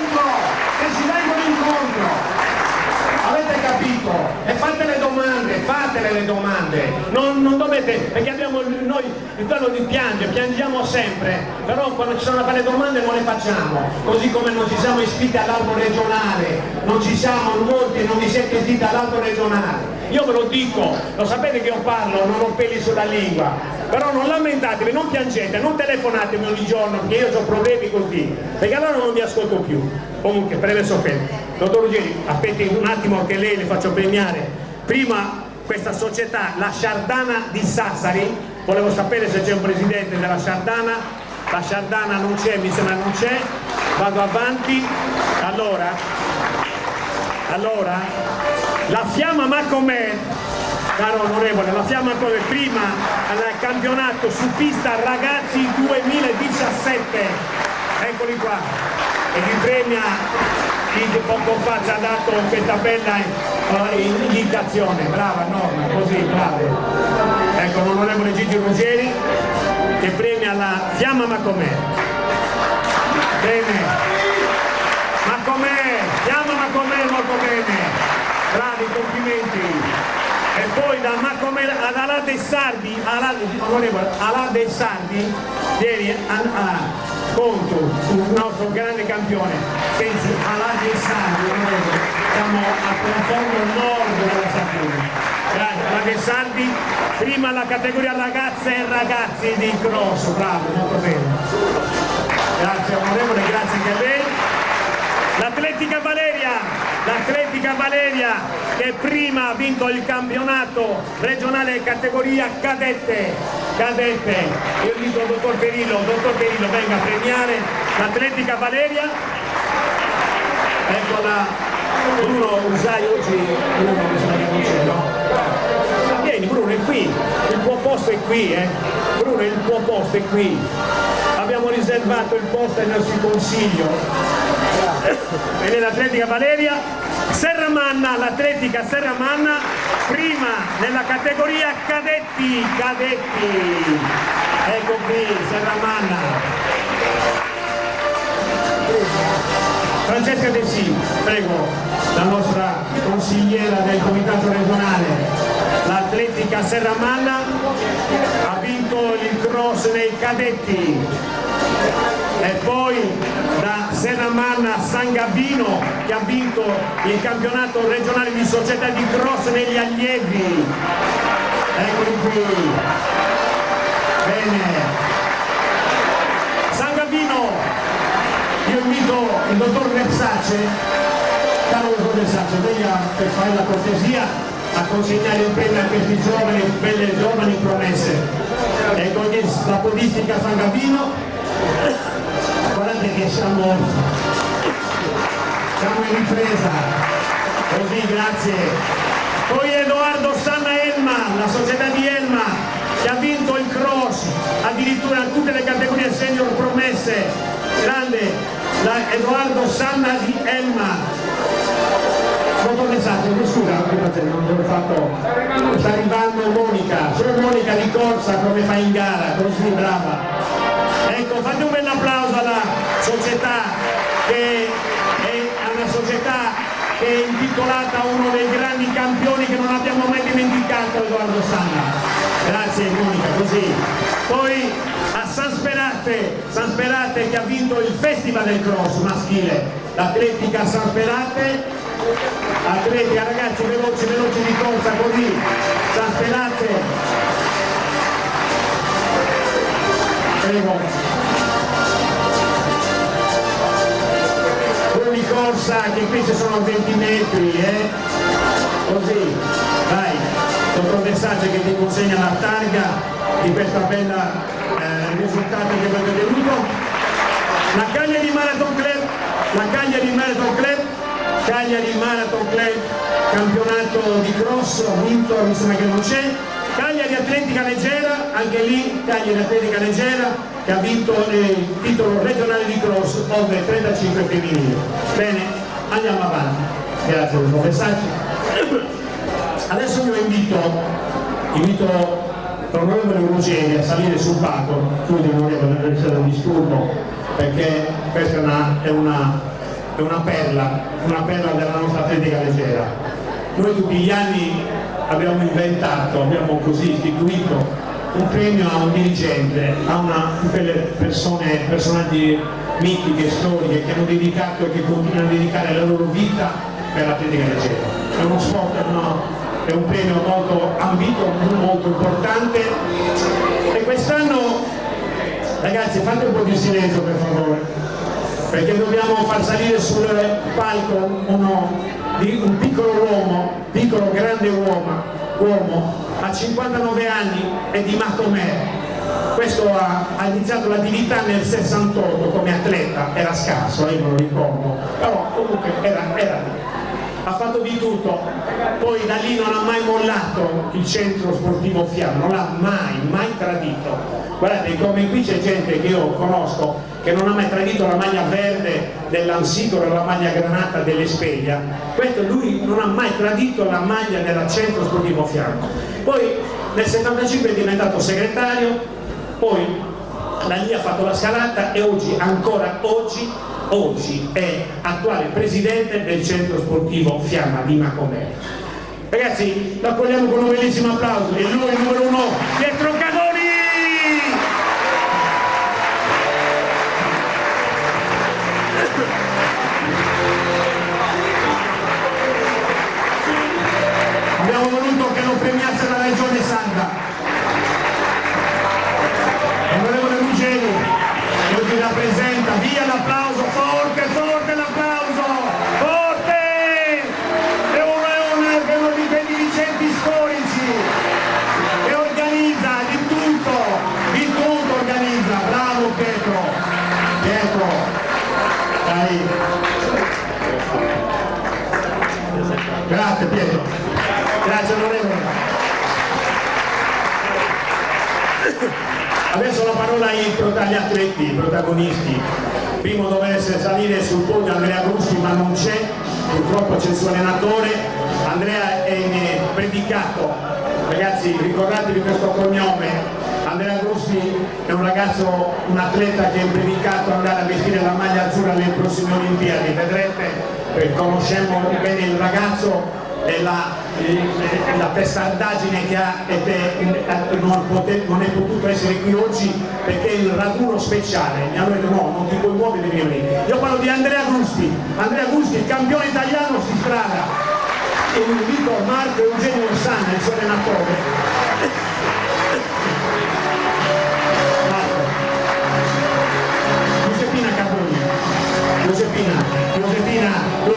incontro, avete capito? E fate le domande, non dovete, perché abbiamo noi il piano di piangiamo sempre, però quando ci sono da fare le domande non le facciamo, così come non ci siamo iscritti all'albo regionale, molti non vi siete iscritti all'albo regionale. Io ve lo dico, lo sapete che io parlo, non ho peli sulla lingua, però non lamentatevi, non piangete, non telefonatemi ogni giorno perché io ho problemi così, perché allora non vi ascolto più. Comunque, breve soffetto. Dottor Ruggeri, aspetti un attimo che lei le faccio premiare. Prima questa società, la Sciardana di Sassari, volevo sapere se c'è un presidente della Sciardana, la Sciardana non c'è, mi sembra non c'è, vado avanti, allora, la Fiamma Macomer, caro onorevole, la Fiamma Macomer prima al campionato su pista ragazzi 2017, eccoli qua, e vi premia chi poco fa ci ha dato questa bella indicazione, brava Norma, così, brave. Ecco l'onorevole Gigi Ruggeri che premia la Fiamma Macomer. Bene, Macomer, Fiamma Macomer molto bene, bravi, complimenti. E poi da Macomer ad Alà dei Sardi, onorevole Alà dei Sardi, ieri Conto, un nostro grande campione, pensi Alà dei Sardi, siamo a profondo nord della Sardegna. Grazie, Alà dei Sardi, prima la categoria ragazze e ragazzi di cross, bravo, molto bene. Grazie onorevole, grazie anche a lei. L'Atletica Valeria che prima ha vinto il campionato regionale categoria cadette. Io dico dottor Perillo, venga a premiare l'Atletica Valeria. Eccola, Bruno Usai oggi, Bruno mi sembra che non c'è, no? Vieni Bruno, è qui, il tuo posto è qui, Bruno, il tuo posto è qui. Abbiamo riservato il posto ai nostri consiglio. E nell'Atletica Valeria, Serramanna, l'Atletica Serramanna, prima nella categoria cadetti. Ecco qui, Serramanna. Francesca De Sì, prego, la nostra consigliera del comitato regionale. L'Atletica Serramanna ha vinto il cross nei cadetti. E poi da Serramanna San Gavino che ha vinto il campionato regionale di società di cross negli allievi. Eccoli qui. Bene. San Gavino, io invito il dottor Versace, caro dottor Versace, venga per fare la cortesia a consegnare il premio a questi giovani, belle giovani promesse. Ecco la podistica San Gavino. Guardate che siamo in ripresa, così, grazie. Poi Edoardo Sanna Elma, la società di Elma, che ha vinto il cross, addirittura in tutte le categorie senior promesse, grande, Edoardo Sanna di Elma. Dottor Messaggio, mi scusa, non l'ho fatto, sta arrivando Monica, solo Monica di corsa come fa in gara, così brava. Ecco, fate un bel applauso alla società che è una società che è intitolata a uno dei grandi campioni che non abbiamo mai dimenticato, Edoardo Sanna. Grazie Monica, così. Poi a San Sperate che ha vinto il Festival del Cross maschile, l'atletica San Sperate, atletica ragazzi veloci di corsa così, San Sperate, prego. Di corsa che qui ci sono 20 metri, così, vai, dottor Versace che ti consegna la targa di questa bella risultati che avete ottenuto. La Cagliari Marathon Club, campionato di cross, vinto, mi sembra che non c'è. Cagliari Atletica Leggera, anche lì Cagliari Atletica Leggera che ha vinto il titolo regionale di cross over 35 femminile. Bene, andiamo avanti. Grazie dottor Versace. Adesso io invito l'onorevole Ruggeri a salire sul palco. Scusi onorevole, non c'è un disturbo perché questa è una perla della nostra atletica leggera. Noi tutti gli anni abbiamo così istituito un premio a un dirigente, a quelle personaggi mitiche, storiche che hanno dedicato e che continuano a dedicare la loro vita per l'atletica leggera. È uno sport, è un premio molto ambito, molto importante e quest'anno, ragazzi, fate un po' di silenzio per favore, perché dobbiamo far salire sul palco un piccolo grande uomo a 59 anni e di Macomer. Questo ha iniziato l'attività nel 68 come atleta, era scarso, io me lo ricordo, però comunque era lì. Ha fatto di tutto, poi da lì non ha mai mollato il centro sportivo Fiamma, non l'ha mai tradito. Guardate, come qui c'è gente che io conosco che non ha mai tradito la maglia verde dell'Ansicoro e la maglia granata dell'Espeglia. Questo lui non ha mai tradito la maglia del centro sportivo Fiamma. Poi nel 75 è diventato segretario, poi da lì ha fatto la scalata e ancora oggi è attuale presidente del centro sportivo Fiamma di Macomer. Ragazzi, lo accogliamo con un bellissimo applauso. E lui il numero 1, Pietro Cagoni! Abbiamo voluto che lo premiasse la Regione Santa. Onorevole Ruggeri, che ci rappresenta, via l'applauso, forte l'applauso, forte! È uno di quei dirigenti storici che organizza di tutto organizza, bravo Pietro, dai. Grazie Pietro, grazie onorevole. Adesso la parola agli atleti, i protagonisti. Primo dovesse salire sul podio Andrea Gruschi, ma non c'è, purtroppo c'è il suo allenatore. Andrea è in predicato, ragazzi ricordatevi questo cognome. Andrea Gruschi è un ragazzo, un atleta che è predicato ad andare a vestire la maglia azzurra alle prossime Olimpiadi, vedrete, conosciamo bene il ragazzo e la testardaggine che ha non è potuto essere qui oggi perché è il raduno speciale. Mi hanno detto no, non ti puoi muovere, devi venire. Io parlo di Andrea Gruschi, il campione italiano su strada. E invito Marco Eugenio Orsana, il suo allenatore. Giuseppina Caponi, Giuseppina,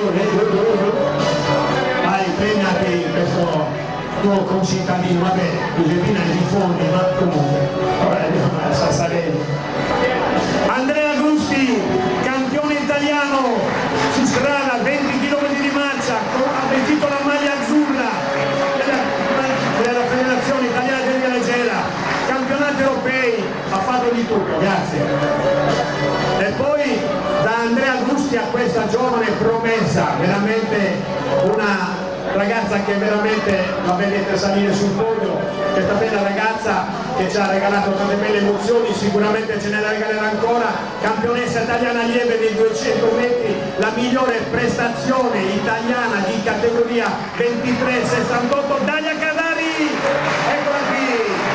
vai, premiati questo tuo concittadino, vabbè, Giuseppina è di fondi, ma comunque, vabbè, andiamo a Sassarelli. Andrea Gruschi, campione italiano su strada, 20 km di marcia, ha vestito la maglia azzurra della Federazione Italiana di Atletica Leggera, campionati europei, ha fatto di tutto, grazie. E poi da Andrea Gruschi a questa giovane promessa, veramente una ragazza che veramente la vedete salire sul podio, questa bella ragazza che ci ha regalato tante belle emozioni, sicuramente ce ne regalerà ancora, campionessa italiana lieve dei 200 metri, la migliore prestazione italiana di categoria 23-68, Dalia Cadari, eccola qui!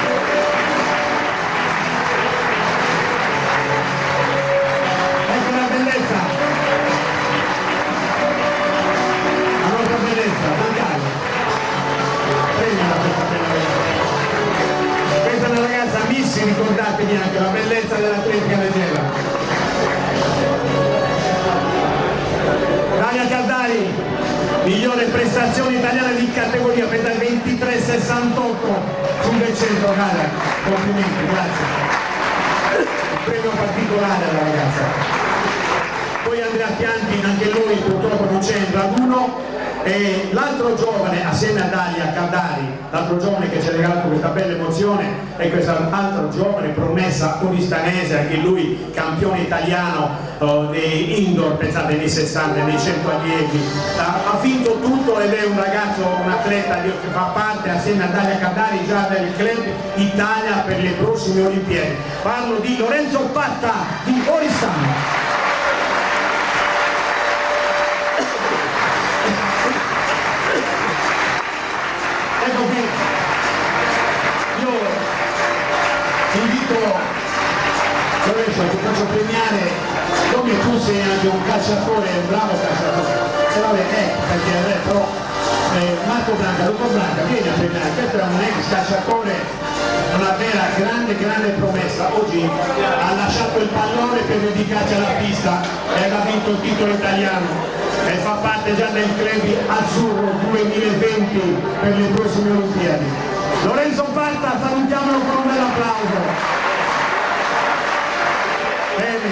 prestazione italiana di categoria, pesa 23,68 sul 100, cara, complimenti, grazie. Un premio particolare alla ragazza. Poi Andrea Pianti, anche lui purtroppo non c'è in raduno, e l'altro giovane assieme a Dalia Cardari, l'altro giovane che ci ha regalato questa bella emozione, è quest'altro giovane promessa turistanese, anche lui campione italiano di indoor, pensate nei 60, nei 100 allievi, ha vinto tutto ed è un ragazzo, un atleta che fa parte assieme a Dalia Cardari già del club Italia per le prossime Olimpiadi. Parlo di Lorenzo Patta di Oristano. Ecco qui, io invito Lorenzo, ti faccio premiare, come tu sei anche un calciatore, un bravo calciatore, e vabbè, perché però Marco Branca, dottor Branca, vieni a premiare, questo è un ex calciatore, una vera grande promessa, oggi ha lasciato il pallone per dedicarsi alla pista e ha vinto il titolo italiano. E fa parte già del club Azzurro 2020 per le prossime Olimpiadi. Lorenzo Patta, salutiamolo con un bel applauso. Bene.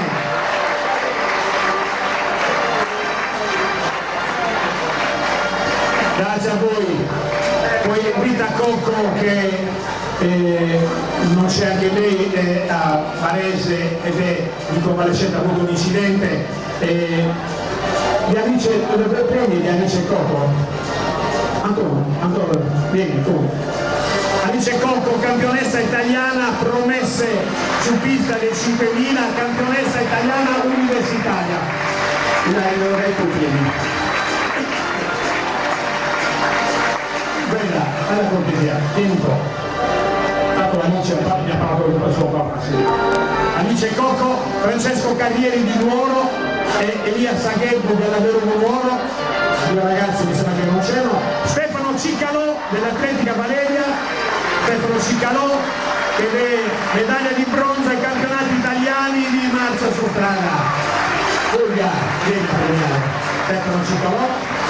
Grazie a voi. Poi Rita Cocco che non c'è anche lei, è a Varese ed è in convalescenza, ha avuto un incidente. Prendi di Alice Cocco, ancora, vieni tu. Alice Cocco, campionessa italiana, promesse su pista del 5000, campionessa italiana universitaria. Lo vorrei tu, vieni. Bella, alla cortesia, vieni un po'. Tanto Alice mi ha parlato del suo papà, sì. Alice Cocco, Francesco Carrieri di Nuoro, e Elia Saghebbo dell'Avero Nuoro, due ragazzi mi sembra che non c'erano, Stefano Cicalò dell'Atletica Valeria, Stefano Cicalò che è medaglia di bronzo ai campionati italiani di marcia su strada. Olga, vieni a premiare Stefano Cicalò.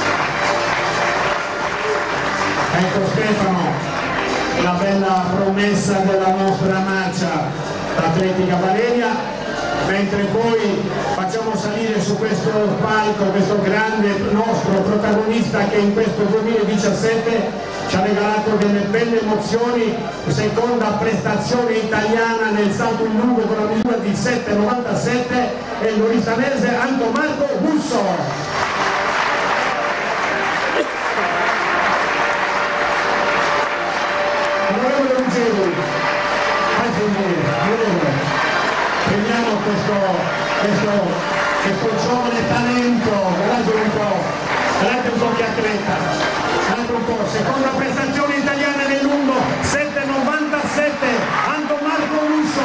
Ecco Stefano, la bella promessa della nostra marcia Atletica Valeria. Mentre poi facciamo salire su questo palco questo grande nostro protagonista che in questo 2017 ci ha regalato delle belle emozioni, seconda prestazione italiana nel salto in lungo con la misura di 7,97, è il loristanese Anto Marco Busso. Prendiamo questo giovane talento, guardate un po' che atleta, guardate un po', seconda prestazione italiana nel lungo, 7,97, Anto Marco Russo.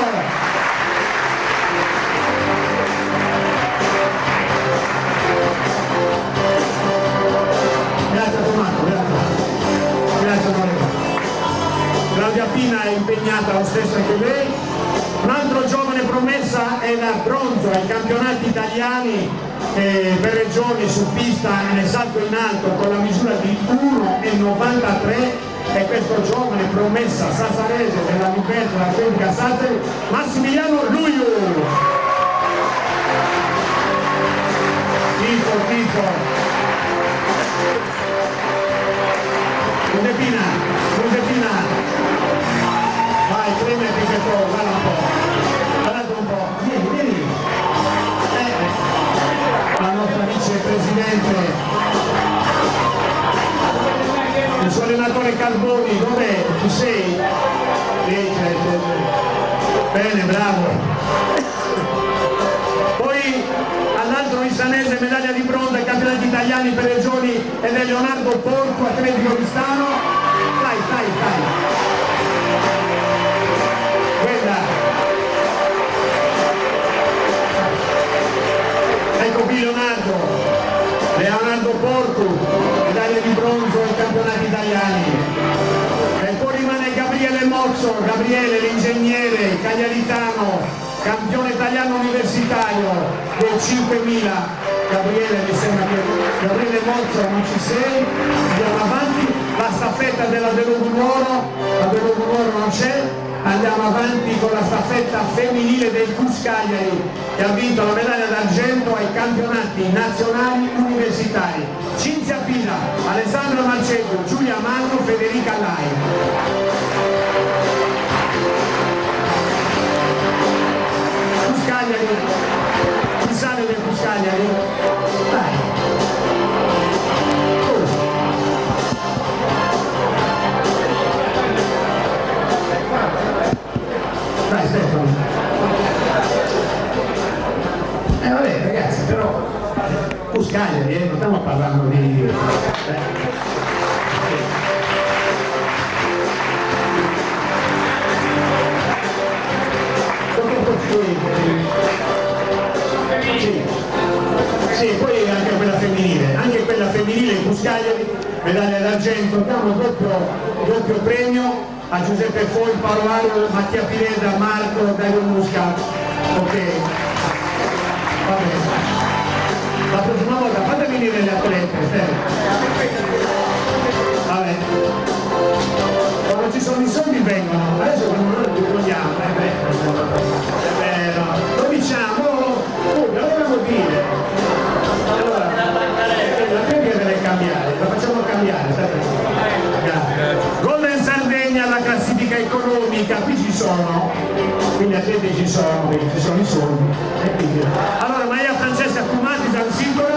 Grazie Tommaso, grazie Lorenzo. Claudia Pina è impegnata lo stesso anche lei. Un altro giovane promessa è la bronzo ai campionati italiani per regioni su pista nel salto in alto con la misura di 1,93 e questo giovane promessa sassarese della Luperta, la Federica Sassari, Massimiliano Luiu. Tifo. Giuseppina, vai, premeti che poi, guarda un po', vieni, la nostra vicepresidente, il suo allenatore Carboni, dov'è? Ci sei? Bene, bravo. Poi all'altro istanese medaglia di bronzo ai campionati italiani per le giovani ed è Leonardo Porco, Atletico Oristano. Dai. Quella. Ecco qui Leonardo Porco, medaglia di bronzo ai campionati italiani. E poi rimane Gabriele Mozzo, l'ingegnere cagliaritano, campione italiano universitario del 5000. Gabriele, mi sembra che Gabriele Mozzo non ci sei, andiamo avanti, la staffetta della Delogumoro, la Delogumoro non c'è, andiamo avanti con la staffetta femminile del Cus Cagliari che ha vinto la medaglia d'argento ai campionati nazionali universitari. Cinzia Pila, Alessandra Marceggo, Giulia Manno, Federica Lai. Cus Cagliari, chi sale del Cus Cagliari? Dai. Dai Stefano. Vabbè ragazzi, però Cus Cagliari, non stiamo parlando di... Sì, poi anche quella femminile Cus Cagliari, medaglia d'argento, diamo doppio premio a Giuseppe Foi, Paolo Arlo, Mattia Pineda, Marco, Dario Musca. Ok, va bene. La prossima volta fate venire le atlete, vabbè. Quando ci sono i soldi vengono, adesso quando noi li vogliamo, lo diciamo, lo dobbiamo dire. Allora, la tecnica deve cambiare, la facciamo cambiare, Golden Sardegna alla classifica economica, qui ci sono, quindi atleti ci sono i soldi. Allora Maria Francesca Cumati Zanzibora,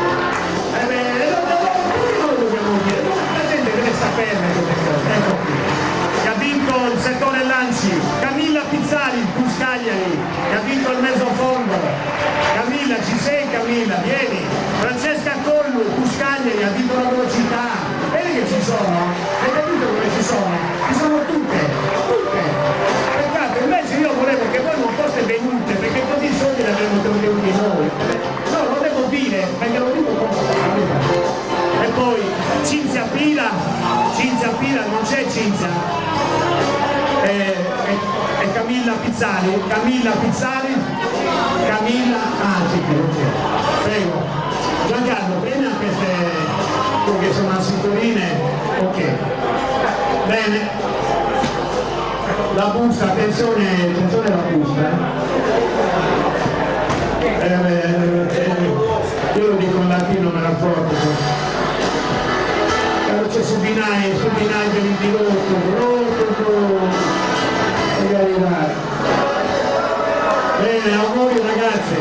non lo dobbiamo dire, la gente deve sapere queste cose, ecco qui. Che ha vinto il settore lanci, Camilla Pizzali, Cus Cagliari, che ha vinto il mezzofondo. Camilla, ci sei Camilla, vieni. Francesca Collu, Cus Cagliari, ha vinto la velocità. Vedi che ci sono? Hai capito come ci sono? Ci sono tutte. Peccato, invece io volevo che voi non foste venute, perché così i soldi li avremmo tenuti noi. No, lo devo dire, perché lo dico con e poi Cinzia Pila, non c'è Cinzia, e Camilla Pizzali, prego. Giancarlo, prendi anche queste, che sono a cinturine, ok. Bene. La busta, attenzione alla busta. Io lo dico in latino, me la porto. C'è su binai per il pilota, magari dai. Bene, auguri ragazze.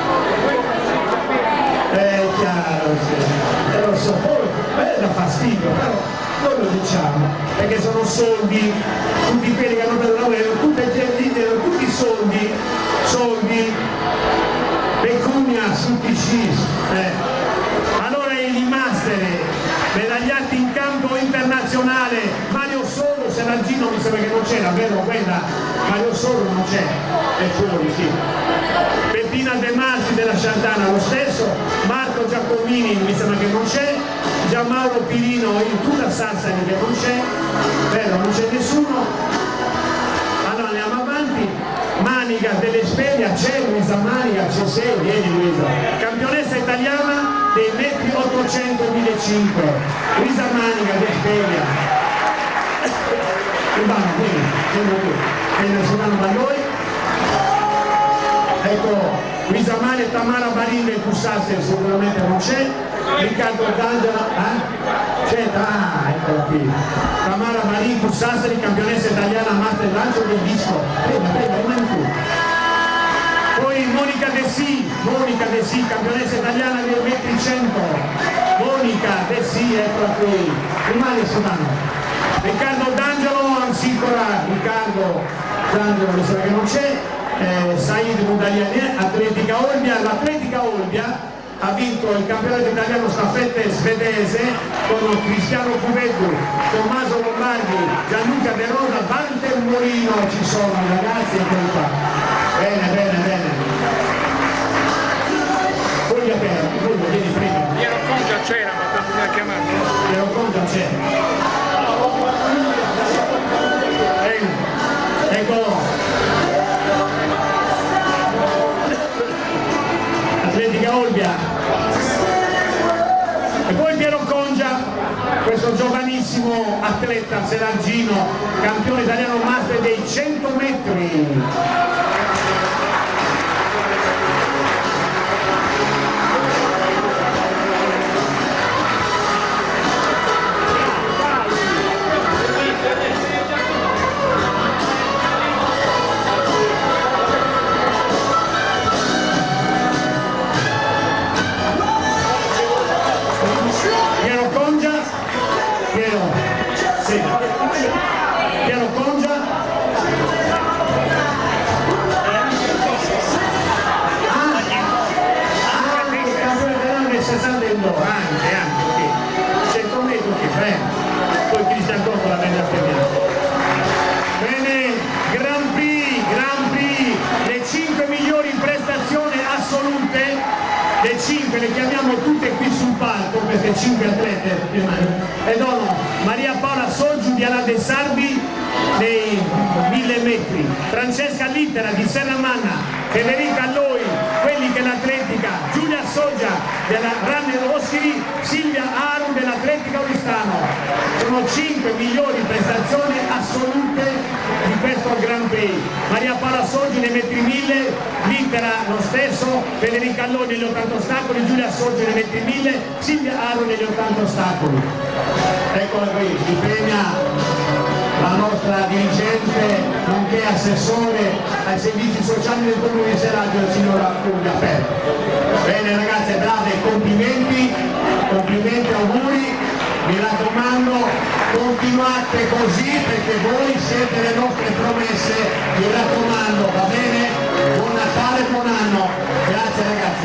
È chiaro, sì. Lo so, poi dà fastidio, però noi lo diciamo, perché sono soldi, tutti quelli che hanno dato lavoro, tutti soldi, pecunia, tutti scis. Allora i master, medagliati in campo internazionale, Mario Solo, Seragino mi sembra che non c'era, vero? Quella, Mario Solo non c'è, è fuori, sì. Peppina De Marti della Sciantana lo stesso, Marco Giacomini mi sembra che non c'è, Gianmauro Pirino in tutta Sassari che non c'è, vero? Non c'è nessuno. Allora andiamo avanti. Manica dell'Esperia, c'è Luisa Manica, c'è sei, vieni Luisa. Campionessa italiana dei metri 800 e 1500, Luisa Manica dell'Esperia. Vieni da noi. Ecco, Luisa Manica e Tamara Barin del Cussasse sicuramente non c'è. Riccardo D'Angela, c'è, eccola qui. Tamara Barin, Cussasse, campionessa italiana master lancio del disco. Prega, rimani tu. Poi Monica De Sì, campionessa italiana del metri 100. Monica De Sì, eccola qui. Rimani Silvano. Riccardo D'Angelo, ancora Riccardo D'Angelo, mi sa che non c'è. Said Mudaliani, Atletica Olbia. L'Atletica Olbia ha vinto il campionato italiano staffette svedese con Cristiano Cuvetto, Tommaso Lombardi, Gianluca De Rosa, Walter Morino, ci sono i ragazzi e qua. Bene. Foglia aperta, vieni prima. Piero Congia c'era, ma tanto mi ha chiamato. Piero Congia c'è. Ecco. Atletica Olbia. E poi Piero Congia, questo giovanissimo atleta serargino, campione italiano master dei 100 metri. Bene, Grand Prix, le 5 migliori prestazioni assolute, le 5 le chiamiamo tutte qui sul palco perché 5 atlete, ed sono Maria Paola Soggiu di Ala dei Sardi nei 1000 metri, Francesca Littera di Serramanna, Federica Alloi, quelli che l'atletica, Giulia Soggia della Runner Oschiri, Silvia Aru dell'Atletica Oristano. Sono 5 migliori prestazioni assolute di questo Grand Prix. Maria Paola Soggi nei metri 1000, Littera lo stesso, Federica Alloi negli 80 ostacoli, Giulia Soggi nei metri 1000, Silvia Aru negli 80 ostacoli. Eccola qui, si premia la nostra dirigente, nonché assessore ai servizi sociali del Comune di Seraggio, la signora Fulvia Perro. Bene ragazze, brave, complimenti, auguri, mi raccomando, continuate così perché voi siete le nostre promesse, mi raccomando, va bene? Buon Natale, buon anno, grazie ragazzi.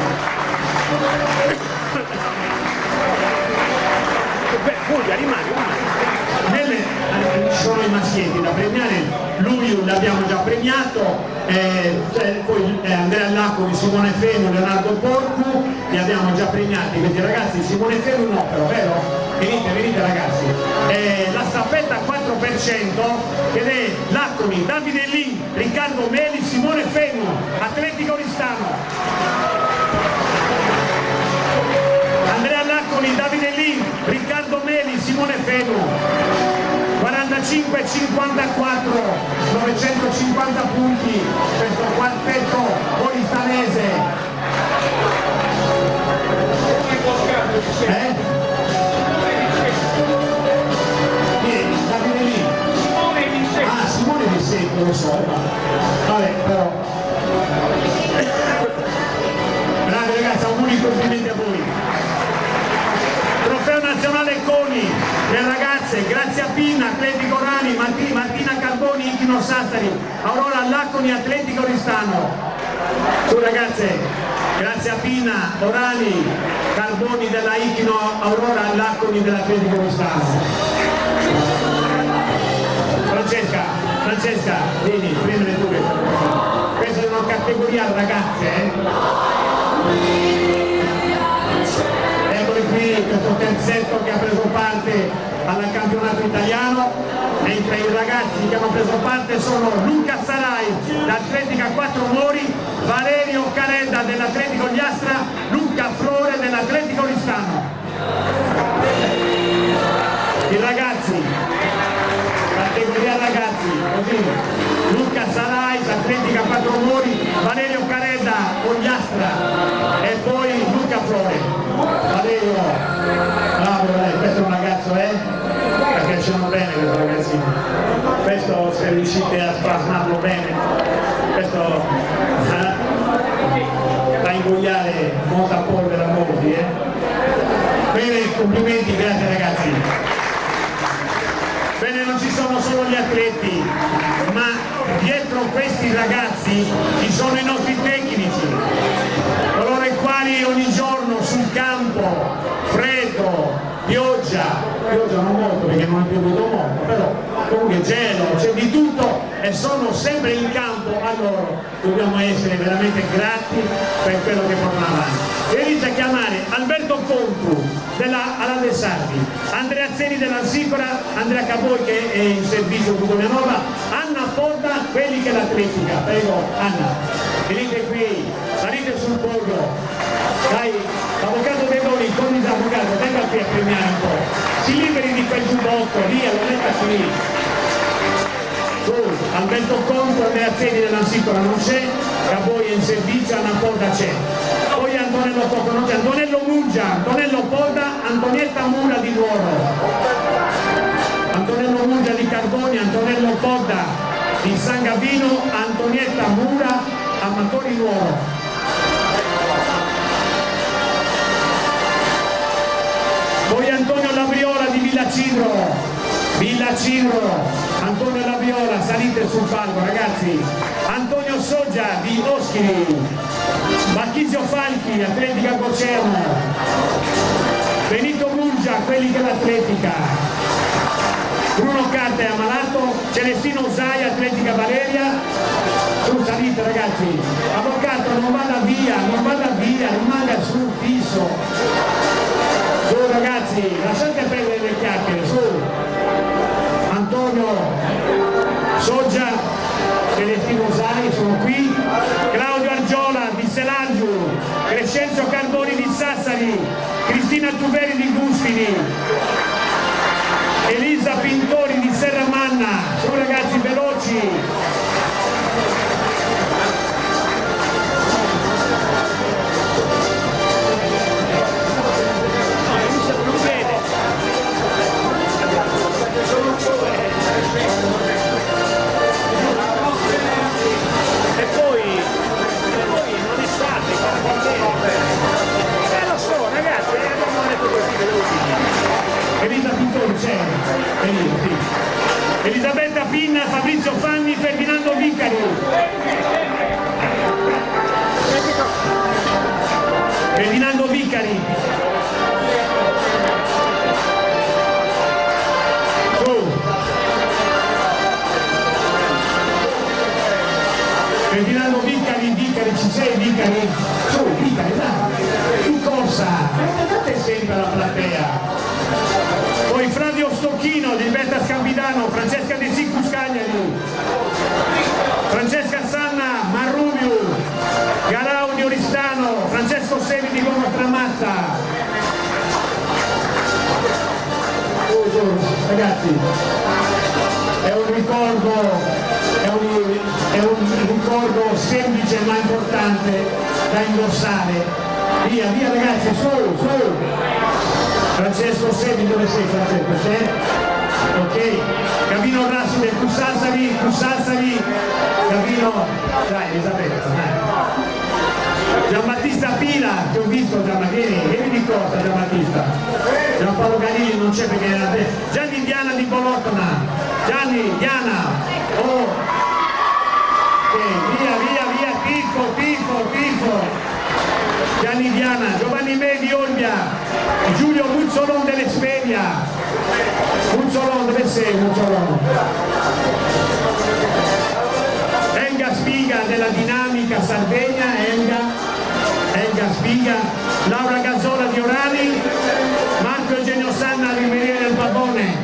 Fulvia, rimani. Sono i maschietti da premiare, lui l'abbiamo già premiato, poi Andrea Lacco, Simone Fenu, Leonardo Porcu, li abbiamo già premiati questi ragazzi. Simone Fenu no, però, vero? Venite ragazzi. La staffetta 4% ed è Lacconi, Davide Lin, Riccardo Meli, Simone Fenu, Atletica Oristano. Andrea Lacconi, Davide Lin, Riccardo Meli, Simone Fenu. 45-54, 950 punti questo quartetto oristanese. Davide lì. Ah, Simone Di Secco, lo so, vabbè, però. Bravi ragazzi, auguri, complimenti a voi. Trofeo nazionale Coni, le ragazze Grazia Pinna, Atletico Orani, Martina Carboni, Ichino Sassari, Aurora Lacconi, Atletico Oristano. Su ragazze, Grazia Pinna, Orani, Carboni della Ichino, Aurora Lacconi dell'Atletico Oristano. Francesca, vieni, prendere tu questa è una categoria ragazze, Eccoli qui, questo terzetto che ha preso parte al campionato italiano, mentre i ragazzi che hanno preso parte sono Luca Sarai dell'Atletica 4 Mori, Valerio Caredda dell'Atletico Gliastra, Luca Flore dell'Atletico Oristano. I ragazzi, categoria ragazzi, così, Luca Sarai, Atletica 4 Mori, Valerio Caredda, Ogliastra e poi Luca Flore. Valerio, bravo, questo è un ragazzo, perché piacciono bene questo ragazzino. Questo se riuscite a spasmarlo bene, questo fa ingoiare molta polvere a molti, Bene, complimenti, grazie ragazzi. Bene, non ci sono solo gli atleti, ma dietro questi ragazzi ci sono i nostri tecnici, coloro i quali ogni giorno sul campo, freddo, pioggia non molto perché non è piovuto molto, però comunque gelo, c'è di tutto e sono sempre in campo, a loro dobbiamo essere veramente grati per quello che portano avanti. E inizia a chiamare Alberto Contu della Ala dei Sardi, Andrea Zeni dell'Ansicora, Andrea Caboi che è in servizio con Nova, Anna Porta, quelli che l'Atletica. Prego Anna, venite qui, salite sul podio. Dai, l'avvocato De Boni, con il avvocato, venga qui a premiare un po'. Si liberi di quel giubbotto, via, lo mettaci lì. Su, Alberto Conto, Andrea Zeni dell'Ansicola non c'è, Caboi è in servizio, Anna Porta c'è. Poi Antonello Poco non c'è, Antonello Muggia, Antonello Porta, Antonietta Mura di Nuoro. Antonello Muggia di Carboni, Antonello Porta di San Gavino, Antonietta Mura, Amatori Nuoro. Poi Antonio Labriola di Villa Cindro, Antonio Labriola, salite sul palco ragazzi. Antonio Soggia di Oschiri, Marchisio Falchi, Atletica Cocerno, Benito Muggia, quelli dell'Atletica, Bruno Carta è ammalato, Celestino Usai, Atletica Valeria. Su, salite ragazzi, avvocato non vada via, rimanga sul fisso. Su ragazzi, lasciate perdere le chiacchiere, su. Antonio Soggia, Celestino Usai sono qui, Claudio Argiola di Selangiu, Crescenzo Carboni di Sassari, Cristina Tuveri di Guspini, Elisa Pintori di Serramanna. Su ragazzi, veloci. E poi non estate, lo so ragazzi, abbiamo detto così, veloci. Elisa Pintori c'è, Elisabetta Pinna, Fabrizio Fanni, Ferdinando Vicari. Ferdinando Vicari. Ferdinando Vicari, ci sei Vicari? Su, Vicari, dai, in corsa, guardate sempre la platea. Poi Flavio Stocchino di Betta Scambidano, Francesca De Sicus Cagliari, Francesca Sanna, Marrubiu, Garau di Oristano, Francesco Sevi di Goma Tramazza. Ragazzi, è un ricordo semplice ma importante da indossare. Via ragazzi, su! Francesco Sevi, dove sei Francesco? C'è? Ok. Gavino Rassi del Cussassari, Gavino, dai Elisabetta, dai. Giambattista Pila, ti ho visto vieni di corsa Giambattista. Giampaolo Ganini non c'è perché era te. Gianni Diana di Bolotona, Diana, oh. Ok, via, tifo. Gianni Diana, Giovanni Me di Olbia, Giulio Muzzolon dell'Espedia. Muzzolon, dove sei Muzzolon? Elga Spiga della Dinamica Sardegna, Elga Spiga, Laura Gazzola di Orani, Marco Eugenio Sanna di Meriere del Pavone.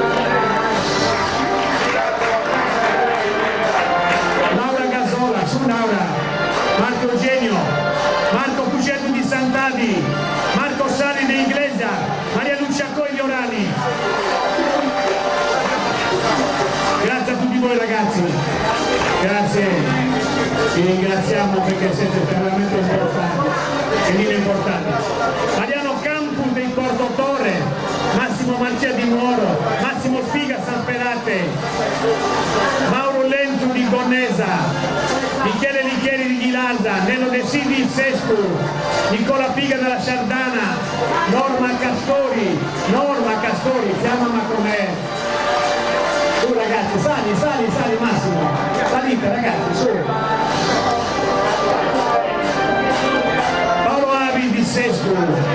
Laura Gazzola, su Laura, Marco Eugenio, Marco Pucetto di Sant'Adi, Marco Sali di Iglesia, Maria Lucia Coi di Orani. Grazie a tutti voi ragazzi, grazie, vi ringraziamo perché siete veramente importanti, importanti. Mariano Campus di Porto Torre, Massimo Marcia di Nuoro, Massimo Spiga Sanferate, Mauro Lenzu di Gonnesa, Michele Lichieri di Ghilarza, Nello De Sidi di Sescu, Nicola Piga della Sardana, Norma Castori, chiama ma com'è. Su ragazzi, sali Massimo, salite ragazzi, su. Paolo Avi di Sescu,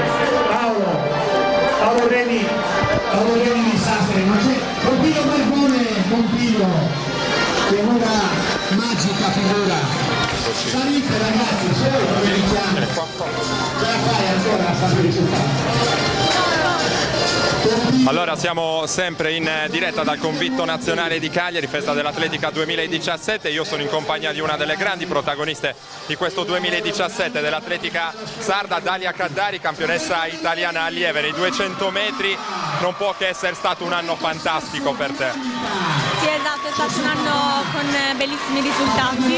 Paolo Reni di Sassari, ma c'è Pompilio Margone, che è una magica figura. Salite ragazzi, solo come richiamo. Ce la fai ancora a fare il risultato. Allora siamo sempre in diretta dal Convitto Nazionale di Cagliari, Festa dell'Atletica 2017. Io sono in compagnia di una delle grandi protagoniste di questo 2017 dell'atletica sarda, Dalia Caddari, campionessa italiana allieve nei 200 metri. Non può che essere stato un anno fantastico per te. Sì, esatto, è stato un anno con bellissimi risultati.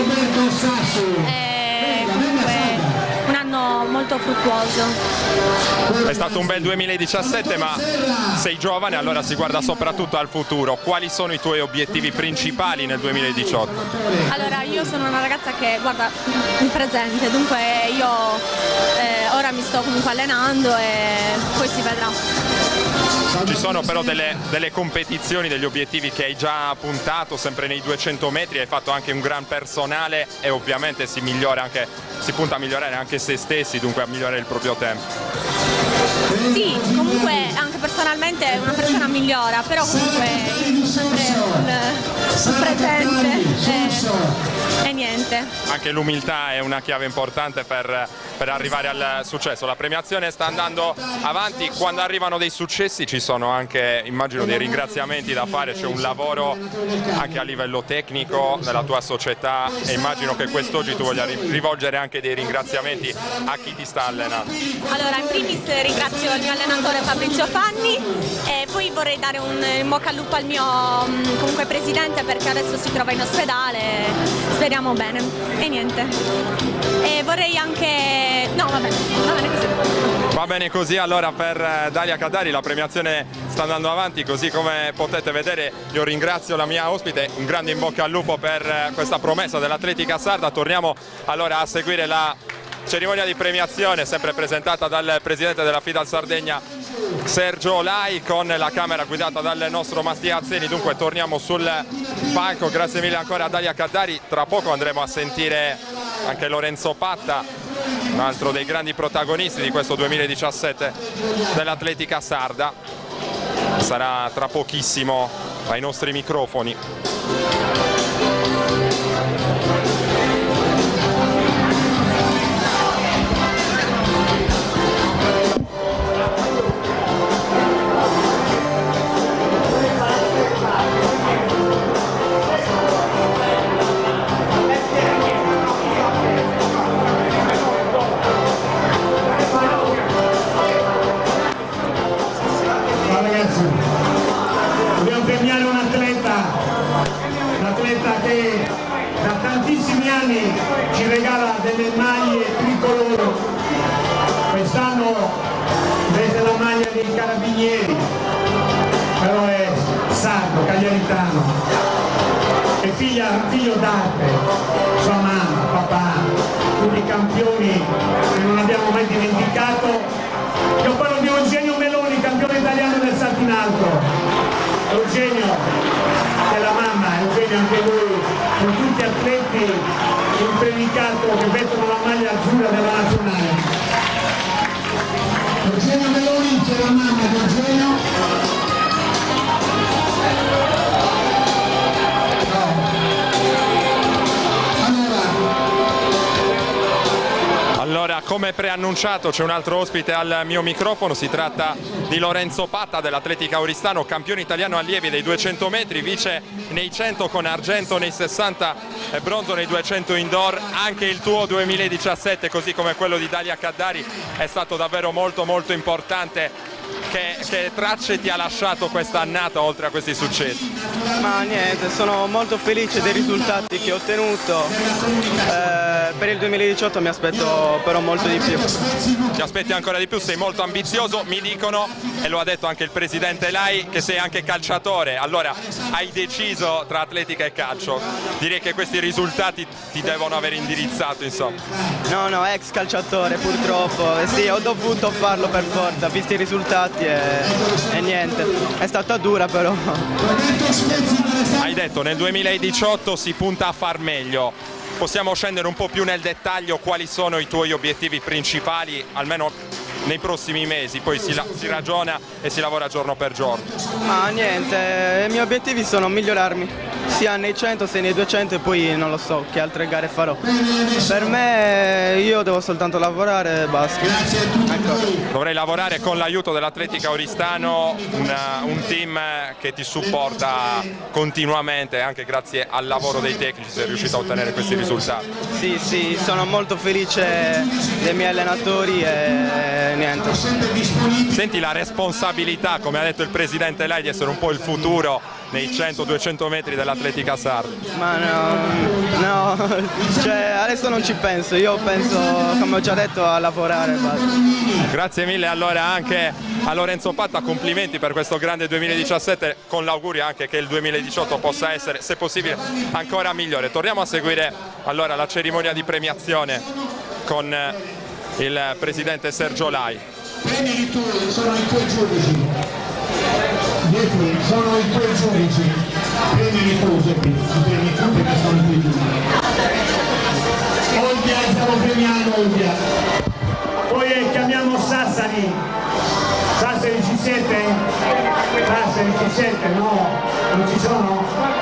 Comunque un anno molto fruttuoso. È stato un bel 2017, ma sei giovane, allora si guarda soprattutto al futuro. Quali sono i tuoi obiettivi principali nel 2018? Allora, io sono una ragazza che guarda il presente, dunque io ora mi sto comunque allenando e poi si vedrà. Ci sono però delle competizioni, degli obiettivi che hai già puntato, sempre nei 200 metri, hai fatto anche un gran personale e ovviamente si punta a migliorare anche se stessi, dunque a migliorare il proprio tempo. Sì, comunque anche personalmente una persona migliora, però comunque io sono sempre sul presente e niente. Anche l'umiltà è una chiave importante per arrivare al successo. La premiazione sta andando avanti, quando arrivano dei successi ci sono anche, immagino, dei ringraziamenti da fare, c'è un lavoro anche a livello tecnico nella tua società e immagino che quest'oggi tu voglia rivolgere anche dei ringraziamenti a chi ti sta allenando. Allora, in primis ringrazio il mio allenatore Fabrizio Fanni e poi vorrei dare un in bocca al lupo al mio comunque presidente, perché adesso si trova in ospedale, speriamo bene e niente. E vorrei anche... no, va bene così. Va bene così, allora per Dalia Caddari la premiazione sta andando avanti, così come potete vedere. Io ringrazio la mia ospite, un grande in bocca al lupo per questa promessa dell'atletica sarda. Torniamo allora a seguire la cerimonia di premiazione, sempre presentata dal presidente della FIDAL Sardegna Sergio Lai, con la camera guidata dal nostro Mattia Azzeni. Dunque torniamo sul palco, grazie mille ancora a Dalia Caddari. Tra poco andremo a sentire anche Lorenzo Patta, un altro dei grandi protagonisti di questo 2017 dell'atletica sarda. Sarà tra pochissimo ai nostri microfoni. Dobbiamo premiare un atleta che da tantissimi anni ci regala delle maglie tricolori. Quest'anno vede la maglia dei Carabinieri, però è sardo, cagliaritano, è figlio d'arte, sua mamma, papà, tutti i campioni che non abbiamo mai dimenticato. Io parlo di Eugenio Meloni, campione italiano del salto in alto. Eugenio e la mamma, Eugenio anche lui, con tutti atleti in predicato che vestono la maglia azzurra della nazionale. Eugenio Meloni, c'è la mamma di Eugenio. Allora, come preannunciato, c'è un altro ospite al mio microfono, si tratta di Lorenzo Patta dell'Atletica Oristano, campione italiano allievi dei 200 metri, vice nei 100 con argento nei 60 e bronzo nei 200 indoor. Anche il tuo 2017, così come quello di Dalia Caddari, è stato davvero molto importante. Che tracce ti ha lasciato questa annata oltre a questi successi? Ma niente, sono molto felice dei risultati che ho ottenuto. Per il 2018 mi aspetto però molto di più. Ti aspetti ancora di più, sei molto ambizioso, mi dicono, e lo ha detto anche il presidente Lai, che sei anche calciatore. Allora, hai deciso tra atletica e calcio. Direi che questi risultati ti devono aver indirizzato, insomma. No, ex calciatore purtroppo. Sì, ho dovuto farlo per forza, visti i risultati e niente. È stata dura però. Hai detto nel 2018 si punta a far meglio. Possiamo scendere un po' più nel dettaglio quali sono i tuoi obiettivi principali, almeno nei prossimi mesi, poi si ragiona e si lavora giorno per giorno. Ma niente, i miei obiettivi sono migliorarmi sia nei 100 sia nei 200 e poi non lo so che altre gare farò. Per me io devo soltanto lavorare e basta. Ecco. Dovrei lavorare con l'aiuto dell'Atletica Oristano, un team che ti supporta continuamente, anche grazie al lavoro dei tecnici sei riuscito a ottenere questi risultati. Sì, sì, sono molto felice dei miei allenatori e niente. Senti la responsabilità, come ha detto il presidente lei, di essere un po' il futuro nei 100-200 metri dell'Atletica Sarda? Ma no, cioè adesso non ci penso, io penso, come ho già detto, a lavorare. Basta. Grazie mille allora anche a Lorenzo Patta, complimenti per questo grande 2017, con l'augurio anche che il 2018 possa essere, se possibile, ancora migliore. Torniamo a seguire allora la cerimonia di premiazione con il presidente Sergio Lai. Premi di tu, sono i tuoi giudici. Sono i tuoi giudici. Premi di tu, premi tu perché sono i tuoi giudici. Olbia, stiamo premiando Olbia. Poi chiamiamo Sassari. Sassari ci siete? Sassari ci siete? No, non ci sono?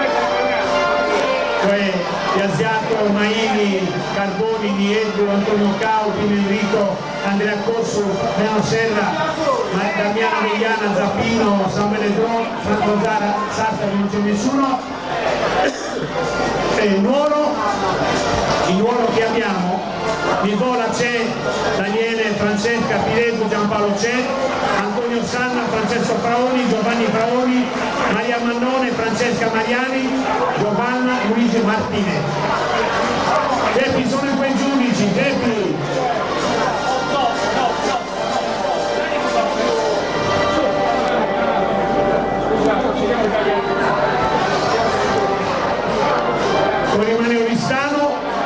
Poi Iasiato, Maini, Carboni, Diego, Antonio Caupi, Enrico, Andrea Corso, Leano Serra, Damiano Vegliana, Zappino, Samuele Dron, Franco Zara, Sassari, non c'è nessuno. E il Nuoro che abbiamo, Nicola c'è, Daniele, Francesca, Pireto, Giampaolo c'è, Antonio Sanna, Francesco Fraoni, Giovanni Fraoni, Maria Mannone, Francesca Mariani, Giovanna Luigi Martinez. Geppi, sono i tuoi giudici, Geppi. Poi rimane Oristano.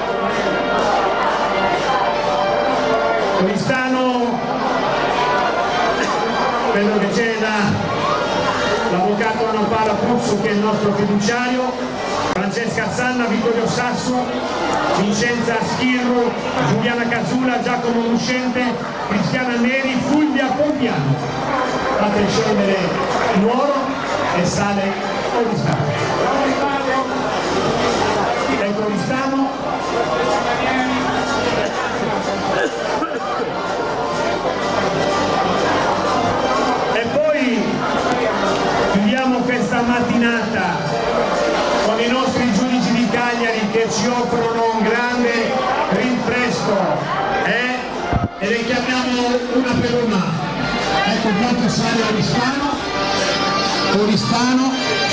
Vedo che c'è l'avvocato Anopara Puzzo che è il nostro fiduciario, Francesca Zanna, Vittorio Sasso, Vincenza Schirro, Giuliana Cazzula, Giacomo Lucente, Cristiana Neri, Fulvia Pompiano. Fate scendere Nuoro e sale Oristano. Ecco Oristano. Chiudiamo questa mattinata con i nostri giudici di Cagliari che ci offrono un grande rinfresco e le chiamiamo una per una. Ecco quanto sale Oristano.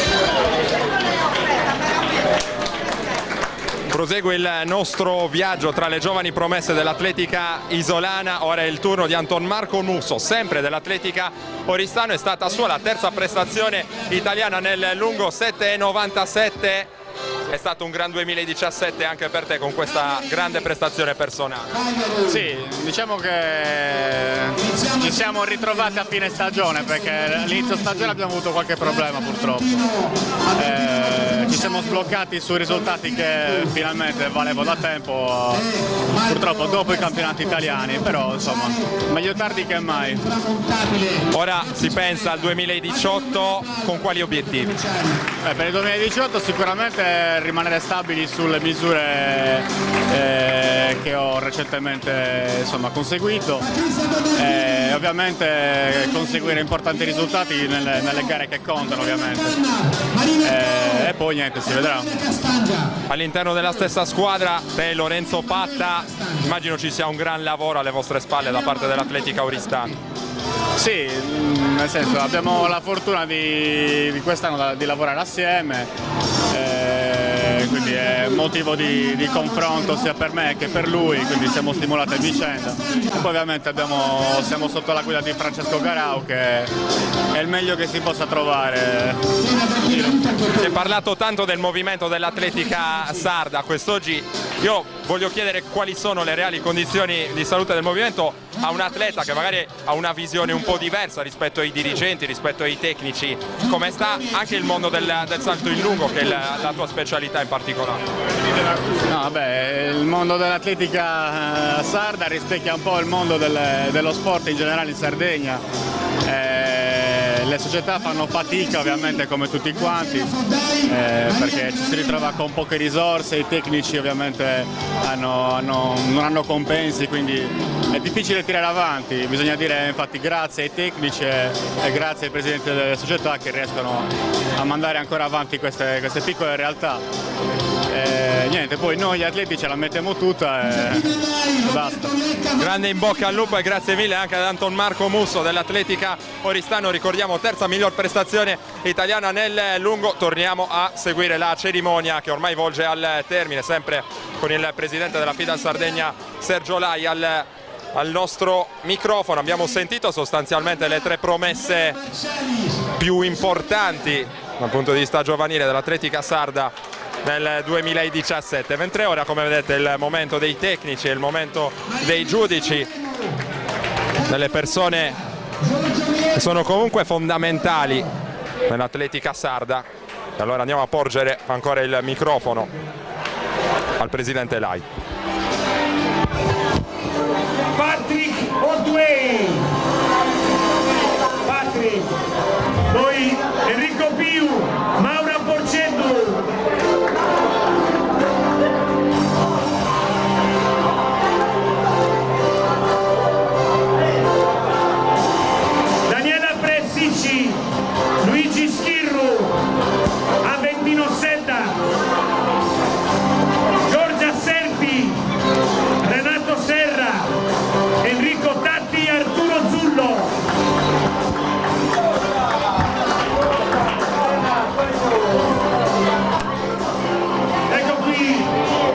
Prosegue il nostro viaggio tra le giovani promesse dell'Atletica isolana. Ora è il turno di Anton Marco Nusso, sempre dell'Atletica Oristano. È stata sua la terza prestazione italiana nel lungo 7,97. È stato un gran 2017 anche per te con questa grande prestazione personale. Sì, diciamo che ci siamo ritrovati a fine stagione perché all'inizio stagione abbiamo avuto qualche problema purtroppo. Ci siamo sbloccati sui risultati che finalmente valevo da tempo, purtroppo dopo i campionati italiani, però insomma meglio tardi che mai. Ora si pensa al 2018, con quali obiettivi? Per il 2018 sicuramente rimanere stabili sulle misure che ho recentemente insomma, conseguito e ovviamente conseguire importanti risultati nelle gare che contano ovviamente e poi niente, si vedrà. All'interno della stessa squadra te e Lorenzo Patta, immagino ci sia un gran lavoro alle vostre spalle da parte dell'Atletica Oristano. Sì, nel senso abbiamo la fortuna di quest'anno di lavorare assieme, quindi è motivo di confronto sia per me che per lui, quindi siamo stimolati a vicenda. E poi ovviamente siamo sotto la guida di Francesco Garau che è il meglio che si possa trovare. Si è parlato tanto del movimento dell'Atletica Sarda quest'oggi, io voglio chiedere quali sono le reali condizioni di salute del movimento a un atleta che magari ha una visione un po' diversa rispetto ai dirigenti, rispetto ai tecnici. Come sta anche il mondo del salto in lungo, che è la tua specialità in particolare? No, vabbè, il mondo dell'atletica sarda rispecchia un po' il mondo dello sport in generale in Sardegna. Le società fanno fatica ovviamente come tutti quanti, perché ci si ritrova con poche risorse, i tecnici ovviamente non hanno compensi, quindi è difficile tirare avanti. Bisogna dire infatti grazie ai tecnici e grazie ai presidenti delle società che riescono a mandare ancora avanti queste piccole realtà. Niente, poi noi gli atleti ce la mettiamo tutta e basta. Grande in bocca al lupo e grazie mille anche ad Anton Marco Musso dell'Atletica Oristano, ricordiamo terza miglior prestazione italiana nel lungo. Torniamo a seguire la cerimonia che ormai volge al termine, sempre con il presidente della FIDAL Sardegna Sergio Lai al nostro microfono. Abbiamo sentito sostanzialmente le tre promesse più importanti dal punto di vista giovanile dell'Atletica Sarda nel 2017, mentre ora, come vedete, il momento dei tecnici, il momento dei giudici, delle persone che sono comunque fondamentali nell'Atletica Sarda. E allora andiamo a porgere ancora il microfono al presidente Lai. Patrick Otway, Patrick, poi Enrico Piu, Maura Porceddu, Daniela Pressici, Luigi Schirru, Aventino Setta, Giorgia Serpi, Renato Serra, Enrico Tatti, Arturo Zullo. Ecco qui,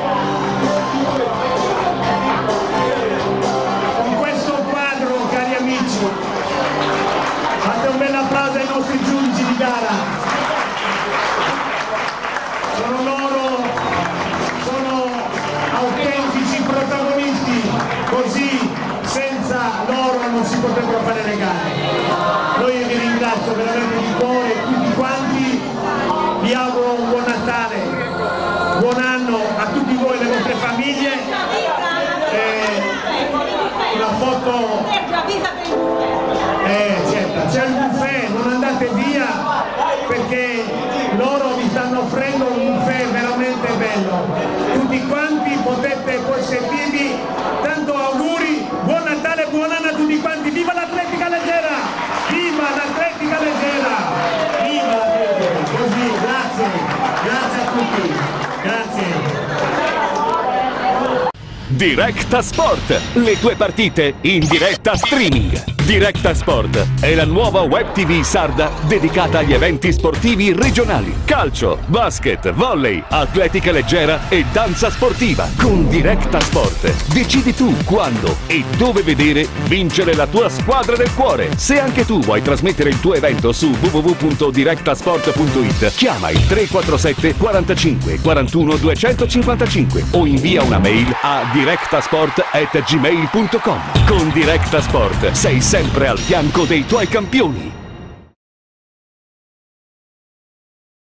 con questo quadro, cari amici, fate un bel applauso ai nostri giudici di gara. Sono loro, sono autentici protagonisti, così senza loro non si potrebbero fare le gare. Noi vi ringrazio veramente di cuore tutti quanti, vi auguro un buon Natale, buon anno a tutti voi e le vostre famiglie. Una foto, certo, c'è il buffet, non andate via perché loro vi stanno offrendo un buffet veramente bello. Tutti quanti potete poi servirvi, tanto auguri, buon Natale, buon anno a tutti quanti, viva l'Atletica Leggera, viva l'Atletica Leggera, viva l'Atletica, così, grazie a tutti, grazie. Directa Sport, le tue partite in diretta streaming. Directa Sport è la nuova web TV sarda dedicata agli eventi sportivi regionali. Calcio, basket, volley, atletica leggera e danza sportiva. Con Directa Sport decidi tu quando e dove vedere vincere la tua squadra del cuore. Se anche tu vuoi trasmettere il tuo evento su www.directasport.it, chiama il 347 45 41 255 o invia una mail a directasport@gmail.com. Con Directa Sport sei sempre al fianco dei tuoi campioni.